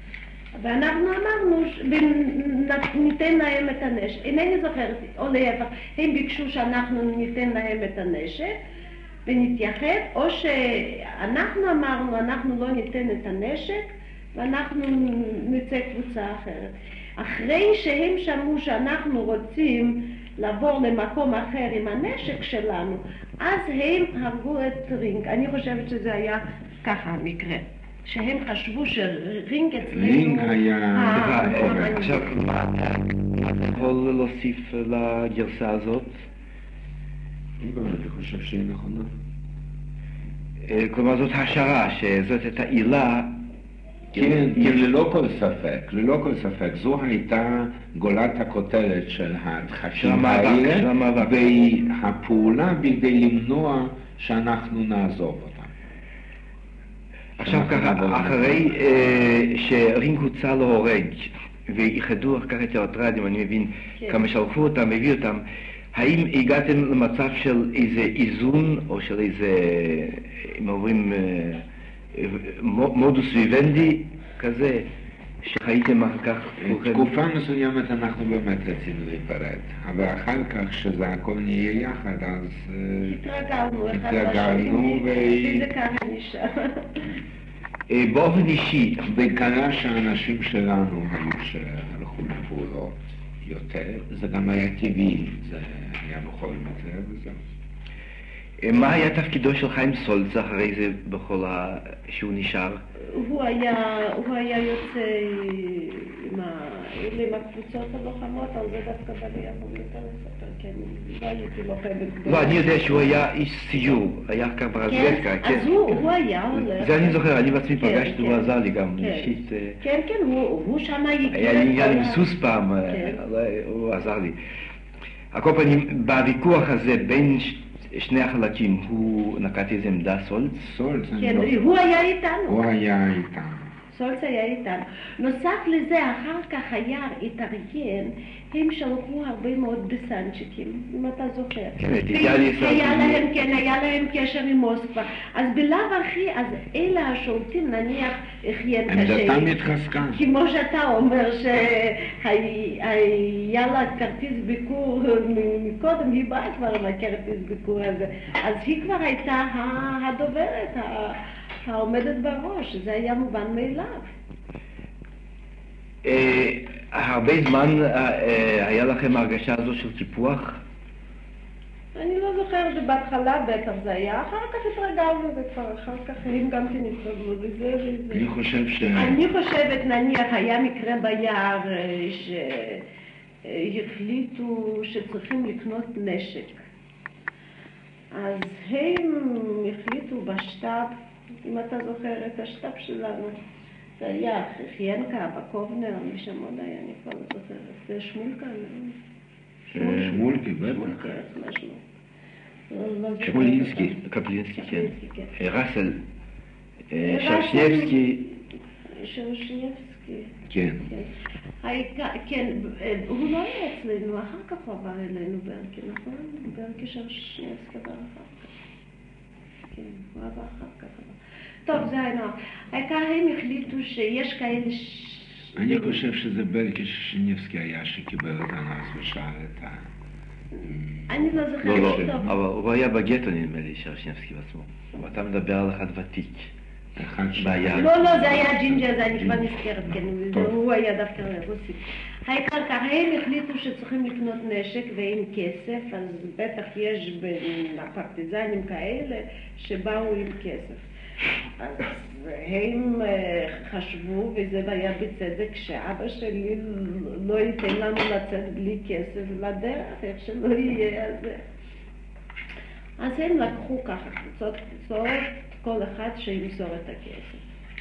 ואנחנו אמרנו, ניתן להם את הנשק. אינני זוכרת, או להפך, הם ביקשו שאנחנו ניתן להם את הנשק ונתייחד, או שאנחנו אמרנו, אנחנו לא ניתן את הנשק ואנחנו נצא קבוצה אחרת. אחרי שהם שמעו שאנחנו רוצים לעבור למקום אחר עם הנשק שלנו, אז הם הרגו את רינג. אני חושבת שזה היה ככה המקרה. שהם חשבו שרינג אצלנו... רינג היה... עכשיו, מה אתה יכול להוסיף לגרסה הזאת? אני חושב שהיא נכונה. כלומר, זאת השערה, שזאת הייתה עילה... כן, ללא כל ספק, ללא כל ספק. זו הייתה גולת הכותרת של הדחקים האלה, והפעולה בכדי למנוע שאנחנו נעזוב אותם. עכשיו ככה, אחרי שרינג הוצא להורג, ואיחדו אחר כך את האוטרדים, אני מבין כמה שלחו אותם, הביאו אותם, האם הגעתם למצב של איזה איזון, או של איזה, אם אומרים, מודוס ויבנדי כזה, שחייתם אחר כך? תקופה מסוימת אנחנו באמת רצינו להיפרד, אבל אחר כך שזה הכל נהיה יחד, אז התרגלנו וזה ככה נשאר. באופן אישי, וקרה שהאנשים שלנו היו שהלכו לפעולות יותר, זה גם היה טבעי, זה היה בכל מקרה וזהו. מה היה תפקידו של חיים סולץ אחרי זה בכל שהוא נשאר? הוא היה יוצא עם הקבוצות הלוחמות, על זה דווקא בלי יכול יותר לספר, כי אני לא הייתי לוחמת גדולה. לא, אני יודע שהוא היה איש סיור, היה כך ברזלקה. כן, אז הוא היה הולך. זה אני זוכר, אני בעצמי פגשתי, הוא עזר לי גם אישית. כן, כן, הוא שם הכיר. היה לי עניין עם סוס פעם, הוא עזר לי. על כל פנים, בוויכוח הזה בין שני החלקים, הוא נקט איזה עמדה סולץ? סולץ, כן, הוא היה איתנו. הוא היה איתנו. סולץ היה איתנו. נוסף לזה, אחר כך היה התארגן, הם שלחו הרבה מאוד דסנצ'יקים, אם אתה זוכר. היה להם קשר עם מוסקבה. אז בלאו הכי, אז אלה השולטים נניח חיין קשה. עמדתם התחזקה. כמו שאתה אומר שהיה לה כרטיס ביקור מקודם, היא באה כבר עם הכרטיס ביקור הזה. אז היא כבר הייתה הדוברת, העומדת בראש, זה היה מובן מאליו. הרבה זמן היה לכם הרגשה הזו של קיפוח? אני לא זוכרת, זה בהתחלה בטח זה היה, אחר כך התרגלנו וכבר אחר כך הם גם כן התרגלו וזה וזה. אני חושבת, נניח, היה מקרה ביער שהחליטו שצריכים לקנות נשק. אז הם החליטו בשטאב, אם אתה זוכר את השטאב שלנו, זה היה חיינקה, בקובנר, מי שם עוד היה, אני כבר לא זוכרת, זה שמולקה, שמולקי, בטח. שמולינסקי, קפלינסקי, כן. ראסל, שרשניאבסקי. שרשניאבסקי. כן. כן, הוא לא היה אצלנו, אחר כך הוא עבר אלינו ברקי, נכון? ברקי שרשניאבסקי עבר אחר כך. כן, הוא עבר אחר כך. טוב, זה היה נוח. העיקר הם החליטו שיש כאלה אני חושב שזה ברקי שרשניאבסקי היה שקיבל את הנס ושאל את ה... אני לא זוכרת טוב. אבל הוא היה בגטו נדמה לי, שרשניאבסקי בעצמו. אתה מדבר על אחד ותיק. לא, זה היה ג'ינג'ה, זה אני כבר נזכרת, כן, הוא היה דווקא רוסי. העיקר ככה, הם החליטו שצריכים לקנות נשק ועם כסף, אז בטח יש בין הפרטיזנים כאלה שבאו עם כסף. אז הם חשבו, וזה היה בצדק, שאבא שלי לא ייתן לנו לצאת בלי כסף לדרך, איך שלא יהיה על זה. אז הם לקחו ככה קבוצות, כל אחד שימסור את הכסף.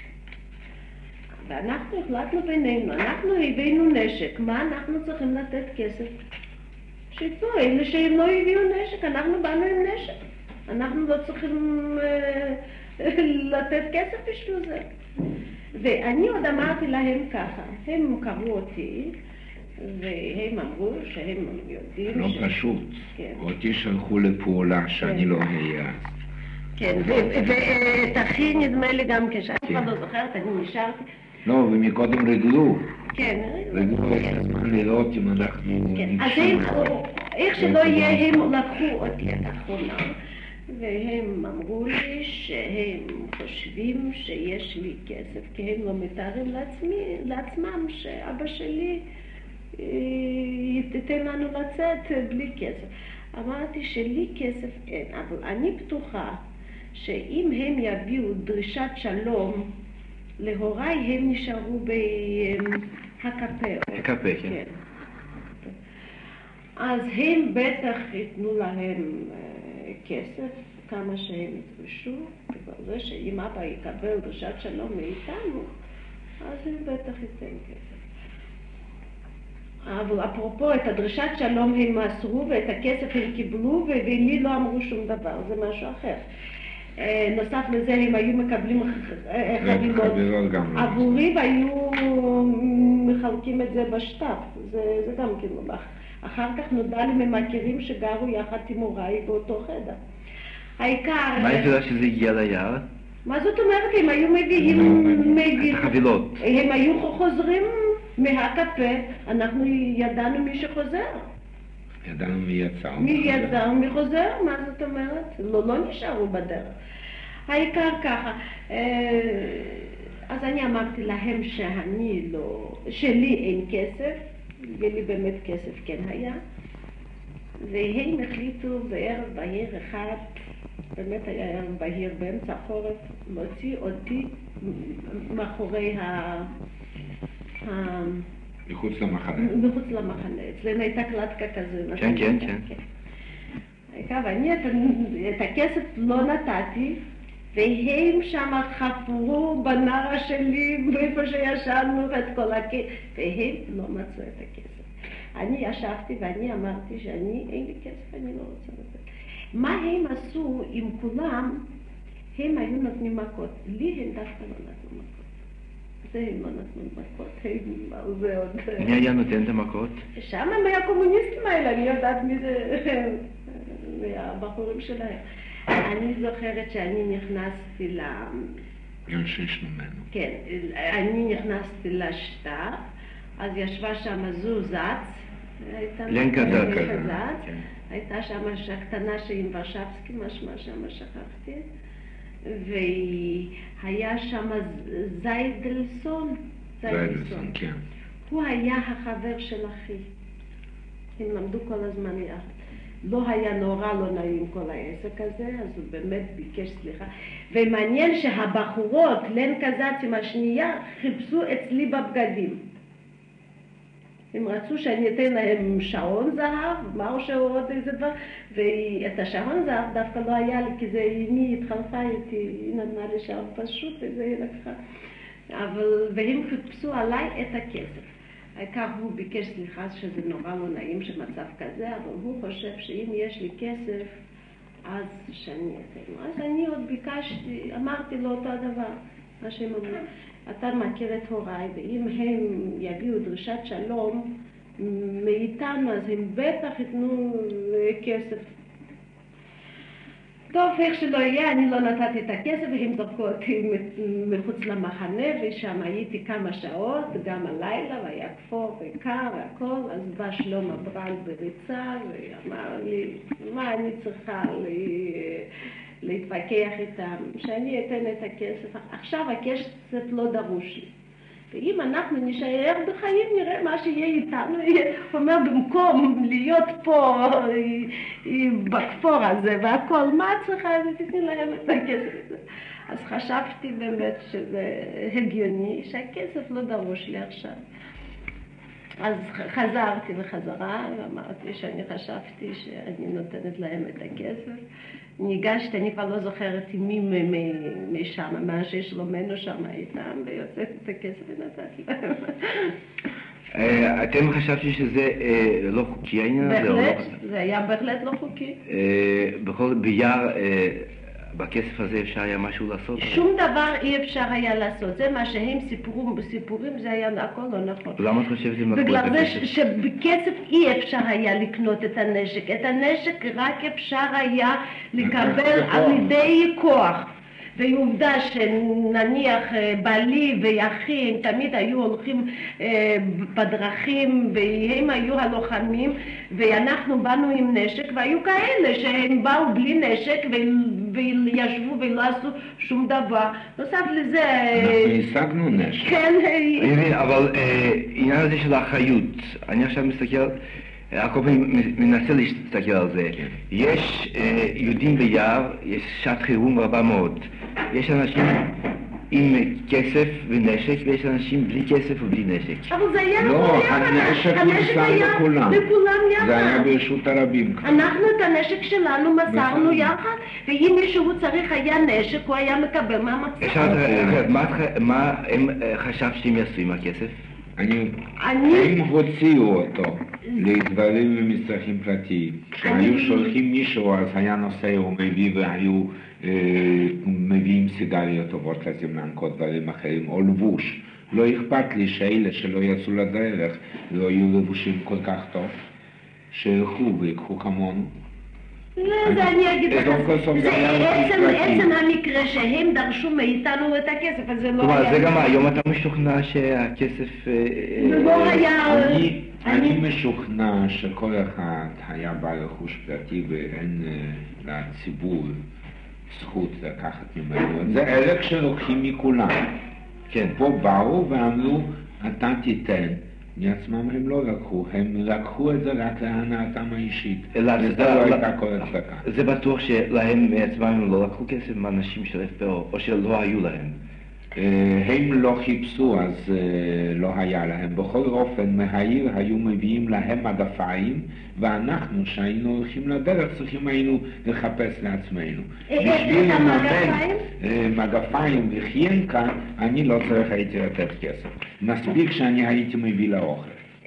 ואנחנו החלטנו בינינו, אנחנו הבאנו נשק, מה אנחנו צריכים לתת כסף? שיתנו, אלה שהם לא הביאו נשק, אנחנו באנו עם נשק. אנחנו לא צריכים לתת כסף בשביל זה. ואני עוד אמרתי להם ככה, הם קראו אותי, והם אמרו שהם יודעים... לא פשוט, אותי שלחו לפעולה שאני לא אהיה. כן, ואת אחי נדמה לי גם כשאני כבר לא זוכרת, אני נשארתי. לא, ומקודם רגלו. כן, רגלו יש הזמן לראות אם אנחנו... כן, אז הם, איך שלא יהיה, הם לקחו אותי את האחרונה, והם אמרו לי שהם חושבים שיש לי כסף, כי הם לא מתארים לעצמם שאבא שלי ייתן לנו לצאת בלי כסף. אמרתי שלי כסף אין, אבל אני בטוחה שאם הם יביאו דרישת שלום להוריי, הם נשארו בהקפה. הקפה, כן. אז הם בטח ייתנו להם כסף, כמה שהם ידרשו, בגלל זה שאם אבא יקבל דרישת שלום מאיתנו, אז הם בטח ייתן כסף. אבל אפרופו, את הדרישת שלום הם מסרו ואת הכסף הם קיבלו, ולי לא אמרו שום דבר, זה משהו אחר. נוסף לזה הם היו מקבלים חבילות עבורי והיו מחלקים את זה בשטח, זה גם כאילו לך. אחר כך נודע לי ממכירים שגרו יחד עם הוריי באותו חדר. העיקר... מה ידע שזה הגיע ליער? מה זאת אומרת? הם היו מביאים חבילות. הם היו חוזרים מהקפה, אנחנו ידענו מי שחוזר. ידענו מי יצא. מי יצא ומי חוזר, מה זאת אומרת? לא נשארו בדרך. העיקר ככה, אז אני אמרתי להם שלי אין כסף, ולי באמת כסף כן היה, והם החליטו בערב בהיר אחד, באמת היה ערב בהיר באמצע החורף, להוציא אותי מאחורי מחוץ למחנה. מחוץ למחנה, אצלנו הייתה קלטקה כזה. כן, כן, כן. ואני את הכסף לא נתתי, והם שם חפרו בנרה שלי, באיפה שישבנו, את כל הכסף, והם לא מצאו את הכסף. אני ישבתי ואני אמרתי אין לי כסף, אני לא רוצה לתת. מה הם עשו עם כולם? הם היו נותנים מכות. לי הם דווקא לא נתנו מכות. זה הם לא נתנו מכות, זה עוד... מי היה נותן את המכות? שם הם היו הקומוניסטים האלה, אני יודעת מי זה... מהבחורים שלהם. אני זוכרת שאני נכנסתי גם שיש ממנו. כן, אני נכנסתי לשטח, אז ישבה שם זו זץ, לנקה זץ. הייתה שם קטנה שעם ורשבסקי, משמע שם שכחתי, והיה שם זיידלסון, כן. הוא היה החבר של אחי, הם למדו כל הזמן יחד. לא היה נורא לא נעים כל העסק הזה, אז הוא באמת ביקש סליחה. ומעניין שהבחורות, לנקה זץ עם השנייה, חיפשו אצלי בבגדים. הם רצו שאני אתן להם שעון זהב, משהו עוד איזה דבר, ואת השעון זהב דווקא לא היה לי, כי זה אמי התחלפה איתי, היא נתנה לי שעון פשוט, וזה היא לקחה. והם חיפשו עליי את הכסף. העיקר הוא ביקש סליחה שזה נורא לא נעים שמצב כזה, אבל הוא חושב שאם יש לי כסף, אז שאני אתן. אז אני עוד ביקשתי, אמרתי לו אותו הדבר, מה שהם אמרו, אתה מכיר את הוריי, ואם הם יביאו דרישת שלום מאיתנו, אז הם בטח ייתנו כסף. טוב, איך שלא יהיה, אני לא נתתי את הכסף, והם זרקו אותי מחוץ למחנה, ושם הייתי כמה שעות, גם הלילה, והיה כפור וקר והכל, אז בא שלום הברנד בריצה, ואמר לי, מה אני צריכה להתווכח איתם, שאני אתן את הכסף, עכשיו הכסף לא דרוש לי. ואם אנחנו נשאר בחיים, נראה מה שיהיה איתנו. הוא אומר, במקום להיות פה בכפור הזה והכל, מה צריכה? תתני להם את הכסף הזה. אז חשבתי באמת שזה הגיוני, שהכסף לא דרוש לי עכשיו. אז חזרתי בחזרה, ואמרתי שאני חשבתי שאני נותנת להם את הכסף. ניגשתי, אני כבר לא זוכרת עם מי משם, מה שיש לו מנו שם איתם, ויוצאת את הכסף ונתתי להם. אתם חשבתי שזה לא חוקי העניין הזה? בהחלט, זה היה בהחלט לא חוקי. ביער, בכסף הזה אפשר היה משהו לעשות? שום דבר אי אפשר היה לעשות, זה מה שהם סיפרו בסיפורים, זה היה הכל לא נכון. למה את חושבת שהם לקחו את בגלל זה הכסף? שבכסף אי אפשר היה לקנות את הנשק, את הנשק רק אפשר היה לקבל על ידי כוח. ועובדה שנניח בעלי ואחי הם תמיד היו הולכים בדרכים והם היו הלוחמים ואנחנו באנו עם נשק והיו כאלה שהם באו בלי נשק וישבו ולא עשו שום דבר. נוסף לזה... אנחנו השגנו נשק. כן. אני מבין, אבל עניין הזה של האחריות, אני עכשיו מסתכל, כל פעם מנסה להסתכל על זה. יש יהודים ביער, יש שעת חירום רבה מאוד. יש אנשים עם כסף ונשק, ויש אנשים בלי כסף ובלי נשק. אבל זה היה לא, הנשק נמסר לכולם. יחד. זה היה ברשות הרבים. אנחנו את הנשק שלנו מסרנו יחד, ואם מישהו צריך היה נשק, הוא היה מקבל מה הם חשב שהם יעשו עם הכסף? הם הוציאו אותו לדברים ומצרכים פרטיים. כשהיו שולחים מישהו אז היה נוסע ומביא והיו מביאים סיגריות טובות לזמנקות דברים אחרים או לבוש. לא אכפת לי שאלה שלא יצאו לדרך לא יהיו לבושים כל כך טוב שילכו ויקחו כמונו. זה אני אגיד לך, זה עצם המקרה שהם דרשו מאיתנו את הכסף, אז זה לא היה... זה גם היום אתה משוכנע שהכסף... לא היה... אני משוכנע שכל אחד היה בעל רכוש פרטי ואין לציבור זכות לקחת ממנו. זה אלה שלוקחים מכולם. פה באו ואמרו, אתה תיתן. מעצמם הם לא לקחו, הם לקחו את זה רק להנאתם האישית. זה לא הייתה כל הצדקה. זה בטוח שלהם מעצמם הם לא לקחו כסף מהאנשים של FPO, או שלא היו להם? הם לא חיפשו, אז לא היה להם. בכל אופן, מהעיר היו מביאים להם מגפיים, ואנחנו, שהיינו הולכים לדרך, צריכים היינו לחפש לעצמנו. בשביל לממן מגפיים וחיינקה, אני לא צריך הייתי לתת כסף. מספיק שאני הייתי מביא לאוכל.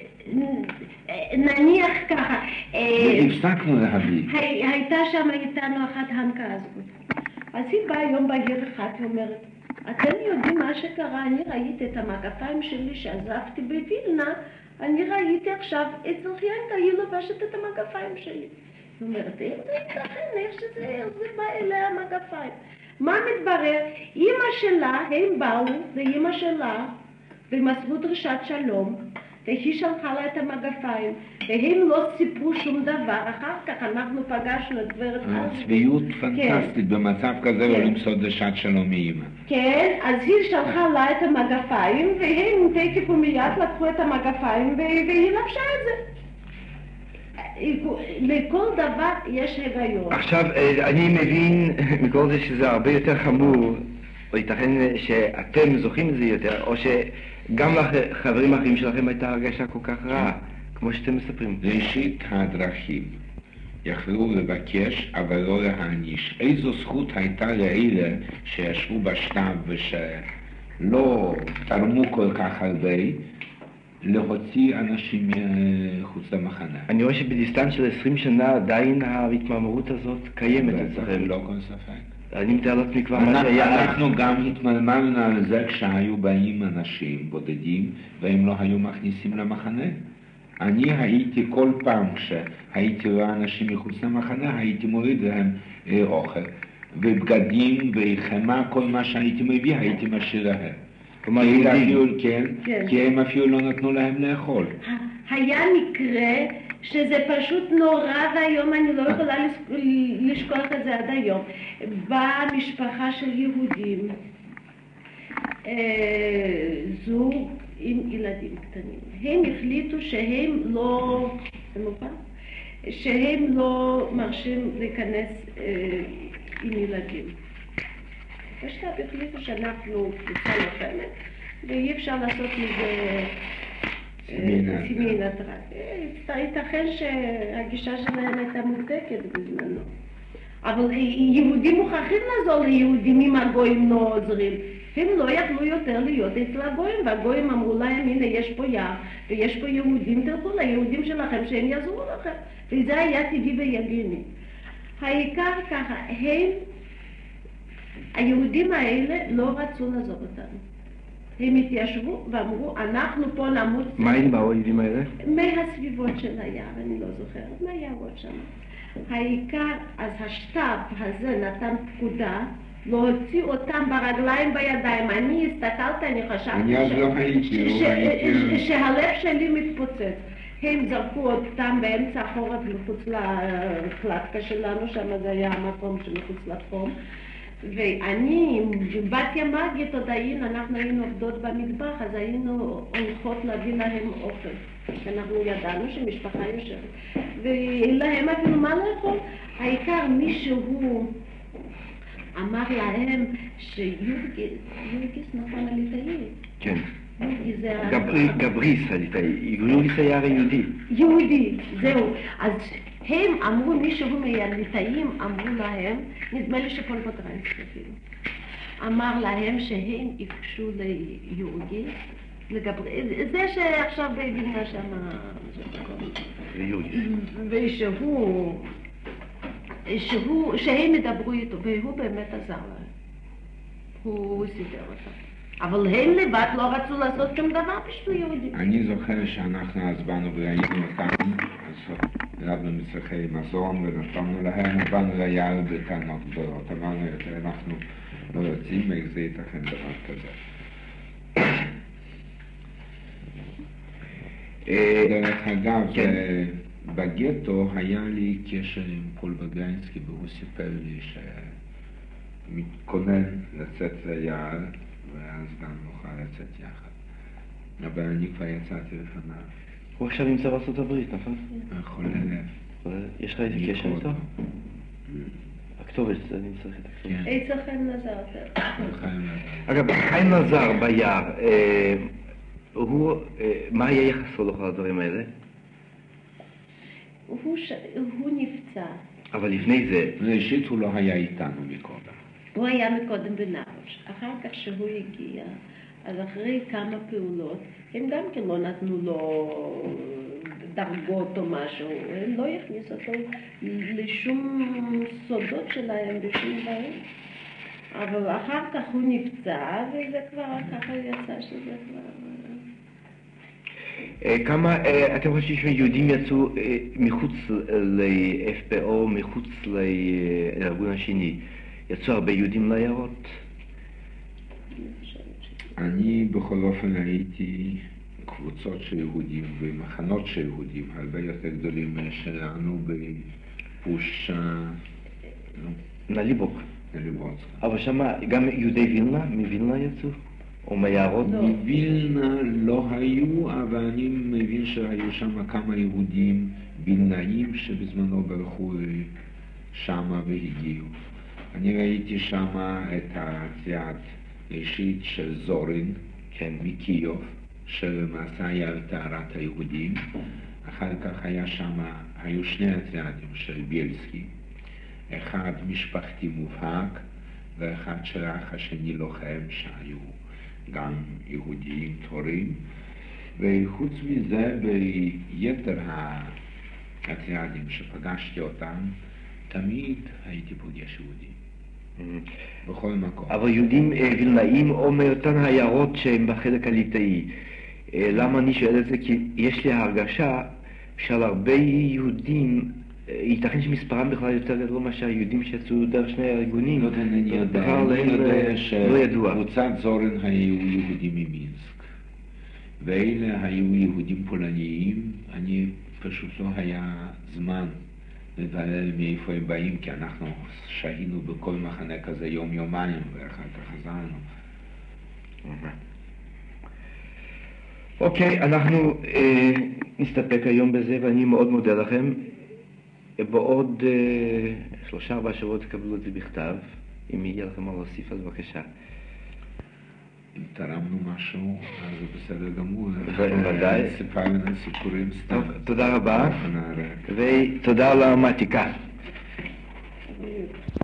נניח ככה... והפסקנו להביא. הייתה שם איתנו אחת הנקה הזאת. אז היא באה יום בהיר אחד ואומרת, אתם יודעים מה שקרה, אני ראיתי את המגפיים שלי שעזבתי בווילנה, אני ראיתי עכשיו את זוכיינקה, היא לובשת את המגפיים שלי. היא אומרת, איך זה ייתכן, איך שזה בא אליה המגפיים? מה מתברר? אמא שלה, הם באו, ואמא שלה, ומסרו דרישת שלום, והיא שלחה לה את המגפיים, והם לא סיפרו שום דבר. אחר כך אנחנו פגשנו את גברת אז. צביעות פנטסטית, במצב כזה לא למצוא דרישת שלום מאמא. כן, אז היא שלחה לה את המגפיים, והם תקף ומיד לקחו את המגפיים, והיא לבשה את זה. לכל דבר יש היגיון. עכשיו, אני מבין מכל זה שזה הרבה יותר חמור, או ייתכן שאתם זוכים את זה יותר, או שגם לחברים האחרים שלכם הייתה הרגשה כל כך רעה, כמו שאתם מספרים. ראשית הדרכים, יכלו לבקש, אבל לא להעניש. איזו זכות הייתה לאלה שישבו בשטב ושלא תרמו כל כך הרבה, להוציא אנשים מחוץ למחנה. אני רואה שבדיסטנס של 20 שנה עדיין ההתמרמרות הזאת קיימת אצלכם. לא כל ספק. אני מתאר לעצמי כבר מה שהיה... אנחנו גם התמרמרנו על זה כשהיו באים אנשים בודדים והם לא היו מכניסים למחנה. אני הייתי כל פעם כשהייתי רואה אנשים מחוץ למחנה, הייתי מוריד להם אוכל ובגדים וחמה, כל מה שהייתי מביא הייתי משאיר להם. כי הם אפילו לא נתנו להם לאכול. היה מקרה שזה פשוט נורא והיום אני לא יכולה לשכוח את זה עד היום. באה משפחה של יהודים, זוג עם ילדים קטנים. הם החליטו שהם לא מרשים להיכנס עם ילדים. בשלב החליטו שאנחנו קבוצה לוחמת, ואי אפשר לעשות מזה סמינת רק. ייתכן שהגישה שלהם הייתה מוצדקת בזמנו. אבל יהודים מוכרחים לעזור ליהודים אם הגויים לא עוזרים. הם לא יכלו יותר להיות אצל הגויים, והגויים אמרו להם, הנה יש פה יער, ויש פה יהודים, תלכו ליהודים שלכם שהם יעזרו לכם. וזה היה טבעי ויגיוני. העיקר ככה, היהודים האלה לא רצו לעזוב אותנו. הם התיישבו ואמרו, אנחנו פה נמות... מה הם באו היהודים האלה? מהסביבות של היער, אני לא זוכרת, מהיערות שם. העיקר, אז השטאב הזה נתן פקודה להוציא אותם ברגליים בידיים. אני הסתכלתי, אני חשבתי אני אז לא הייתי, שהלב שלי מתפוצץ. הם זרקו אותם באמצע החורף מחוץ לקלטקה שלנו, שם זה היה המקום שמחוץ לתחום. ואני, בתיה מגית עוד היינו, אנחנו היינו עובדות במטבח, אז היינו הולכות להביא להם אוכל. אנחנו ידענו שמשפחה יושבת. ולהם אפילו מה לאכול? העיקר מישהו אמר להם שיורגis נכון הליטאי. כן. יורגis זה... גבריס הליטאי. יורגis היה הרי יהודי. יהודי, זהו. אז הם אמרו, מישהו מהליטאים אמרו להם, נדמה לי שכל פוטרנסקי אפילו, אמר להם שהם יפגשו ליורגis, זה שעכשיו בדינה שם, שהם ידברו איתו, והוא באמת עזר להם. הוא סידר אותם. אבל הם לבד לא רצו לעשות שום דבר בשביל יהודים. אני זוכר שאנחנו אז באנו והיינו אותם, אז רבנו מצרכי מזון ונתנו להם, באנו ליער בטענות גדולות. אמרנו יותר, אנחנו לא יוצאים, איך זה ייתכן דבר כזה. דרך אגב, בגטו היה לי קשר עם פול בגיינסקי, והוא סיפר לי שמתכונן לצאת ליער, ואז גם נוכל לצאת יחד. אבל אני כבר יצאתי לפניו. הוא עכשיו נמצא בארצות הברית, נכון? חולה לב. יש לך איזה קשר איתו? הכתובת, אני צריך את הכתובת. אצל חיים נזר. אגב, חיים נזר ביער, מה היה יחסו לכל הדברים האלה? הוא נפצע. אבל לפני זה... ראשית הוא לא היה איתנו מקודם. הוא היה מקודם בנרוש. אחר כך שהוא הגיע, אז אחרי כמה פעולות, הם גם כן לא נתנו לו דרגות או משהו. הם לא הכניסו אותו לשום סודות שלהם, בשום דברים. אבל אחר כך הוא נפצע, וזה כבר ככה יצא שזה כבר... כמה, אתם חושבים שיהודים יצאו מחוץ ל-FPO, מחוץ לארגון השני? יצאו הרבה יהודים לעיירות? אני בכל אופן הייתי קבוצות של יהודים ומחנות של יהודים הרבה יותר גדולים שלנו בפושה... נליבוק. נליבוצקה. אבל שמה גם יהודי וילנה, מווילנה יצאו? או מהיערות? מווילנה לא היו, אבל אני מבין שהיו שם כמה יהודים וילנאים שבזמנו ברחו שמה והגיעו. אני ראיתי שמה את הצעת אישית של זורין, כן, מקיוב, שלמעשה היה על טהרת היהודים. אחר כך היו שני הצעדים של בילסקי, אחד משפחתי מובהק ואחד של האח השני לוחם שהיו גם יהודיים תורים, וחוץ מזה ביתר הצעדים שפגשתי אותם תמיד הייתי פוגש יהודים בכל מקום. אבל יהודים וילנאים או מאותן העיירות שהם בחלק הליטאי. למה אני שואל את זה? כי יש לי הרגשה שעל הרבה יהודים ייתכן שמספרם בכלל יותר גדול מאשר היהודים שיצאו דרך שני הארגונים. אני יודע שקבוצת זורן היו יהודים ממינסק, ואלה היו יהודים פולניים. אני פשוט לא היה זמן לדבר מאיפה הם באים, כי אנחנו שהינו בכל מחנה כזה יום-יומיים ואחר כך חזרנו. אוקיי, אנחנו נסתפק היום בזה, ואני מאוד מודה לכם. בעוד 3-4 שבועות תקבלו את זה בכתב. אם יהיה לכם מה להוסיף, אז בבקשה. אם תרמנו משהו, אז זה בסדר גמור. ודאי. סיפרנו סיפורים סתם. תודה רבה, ותודה על המתיקה.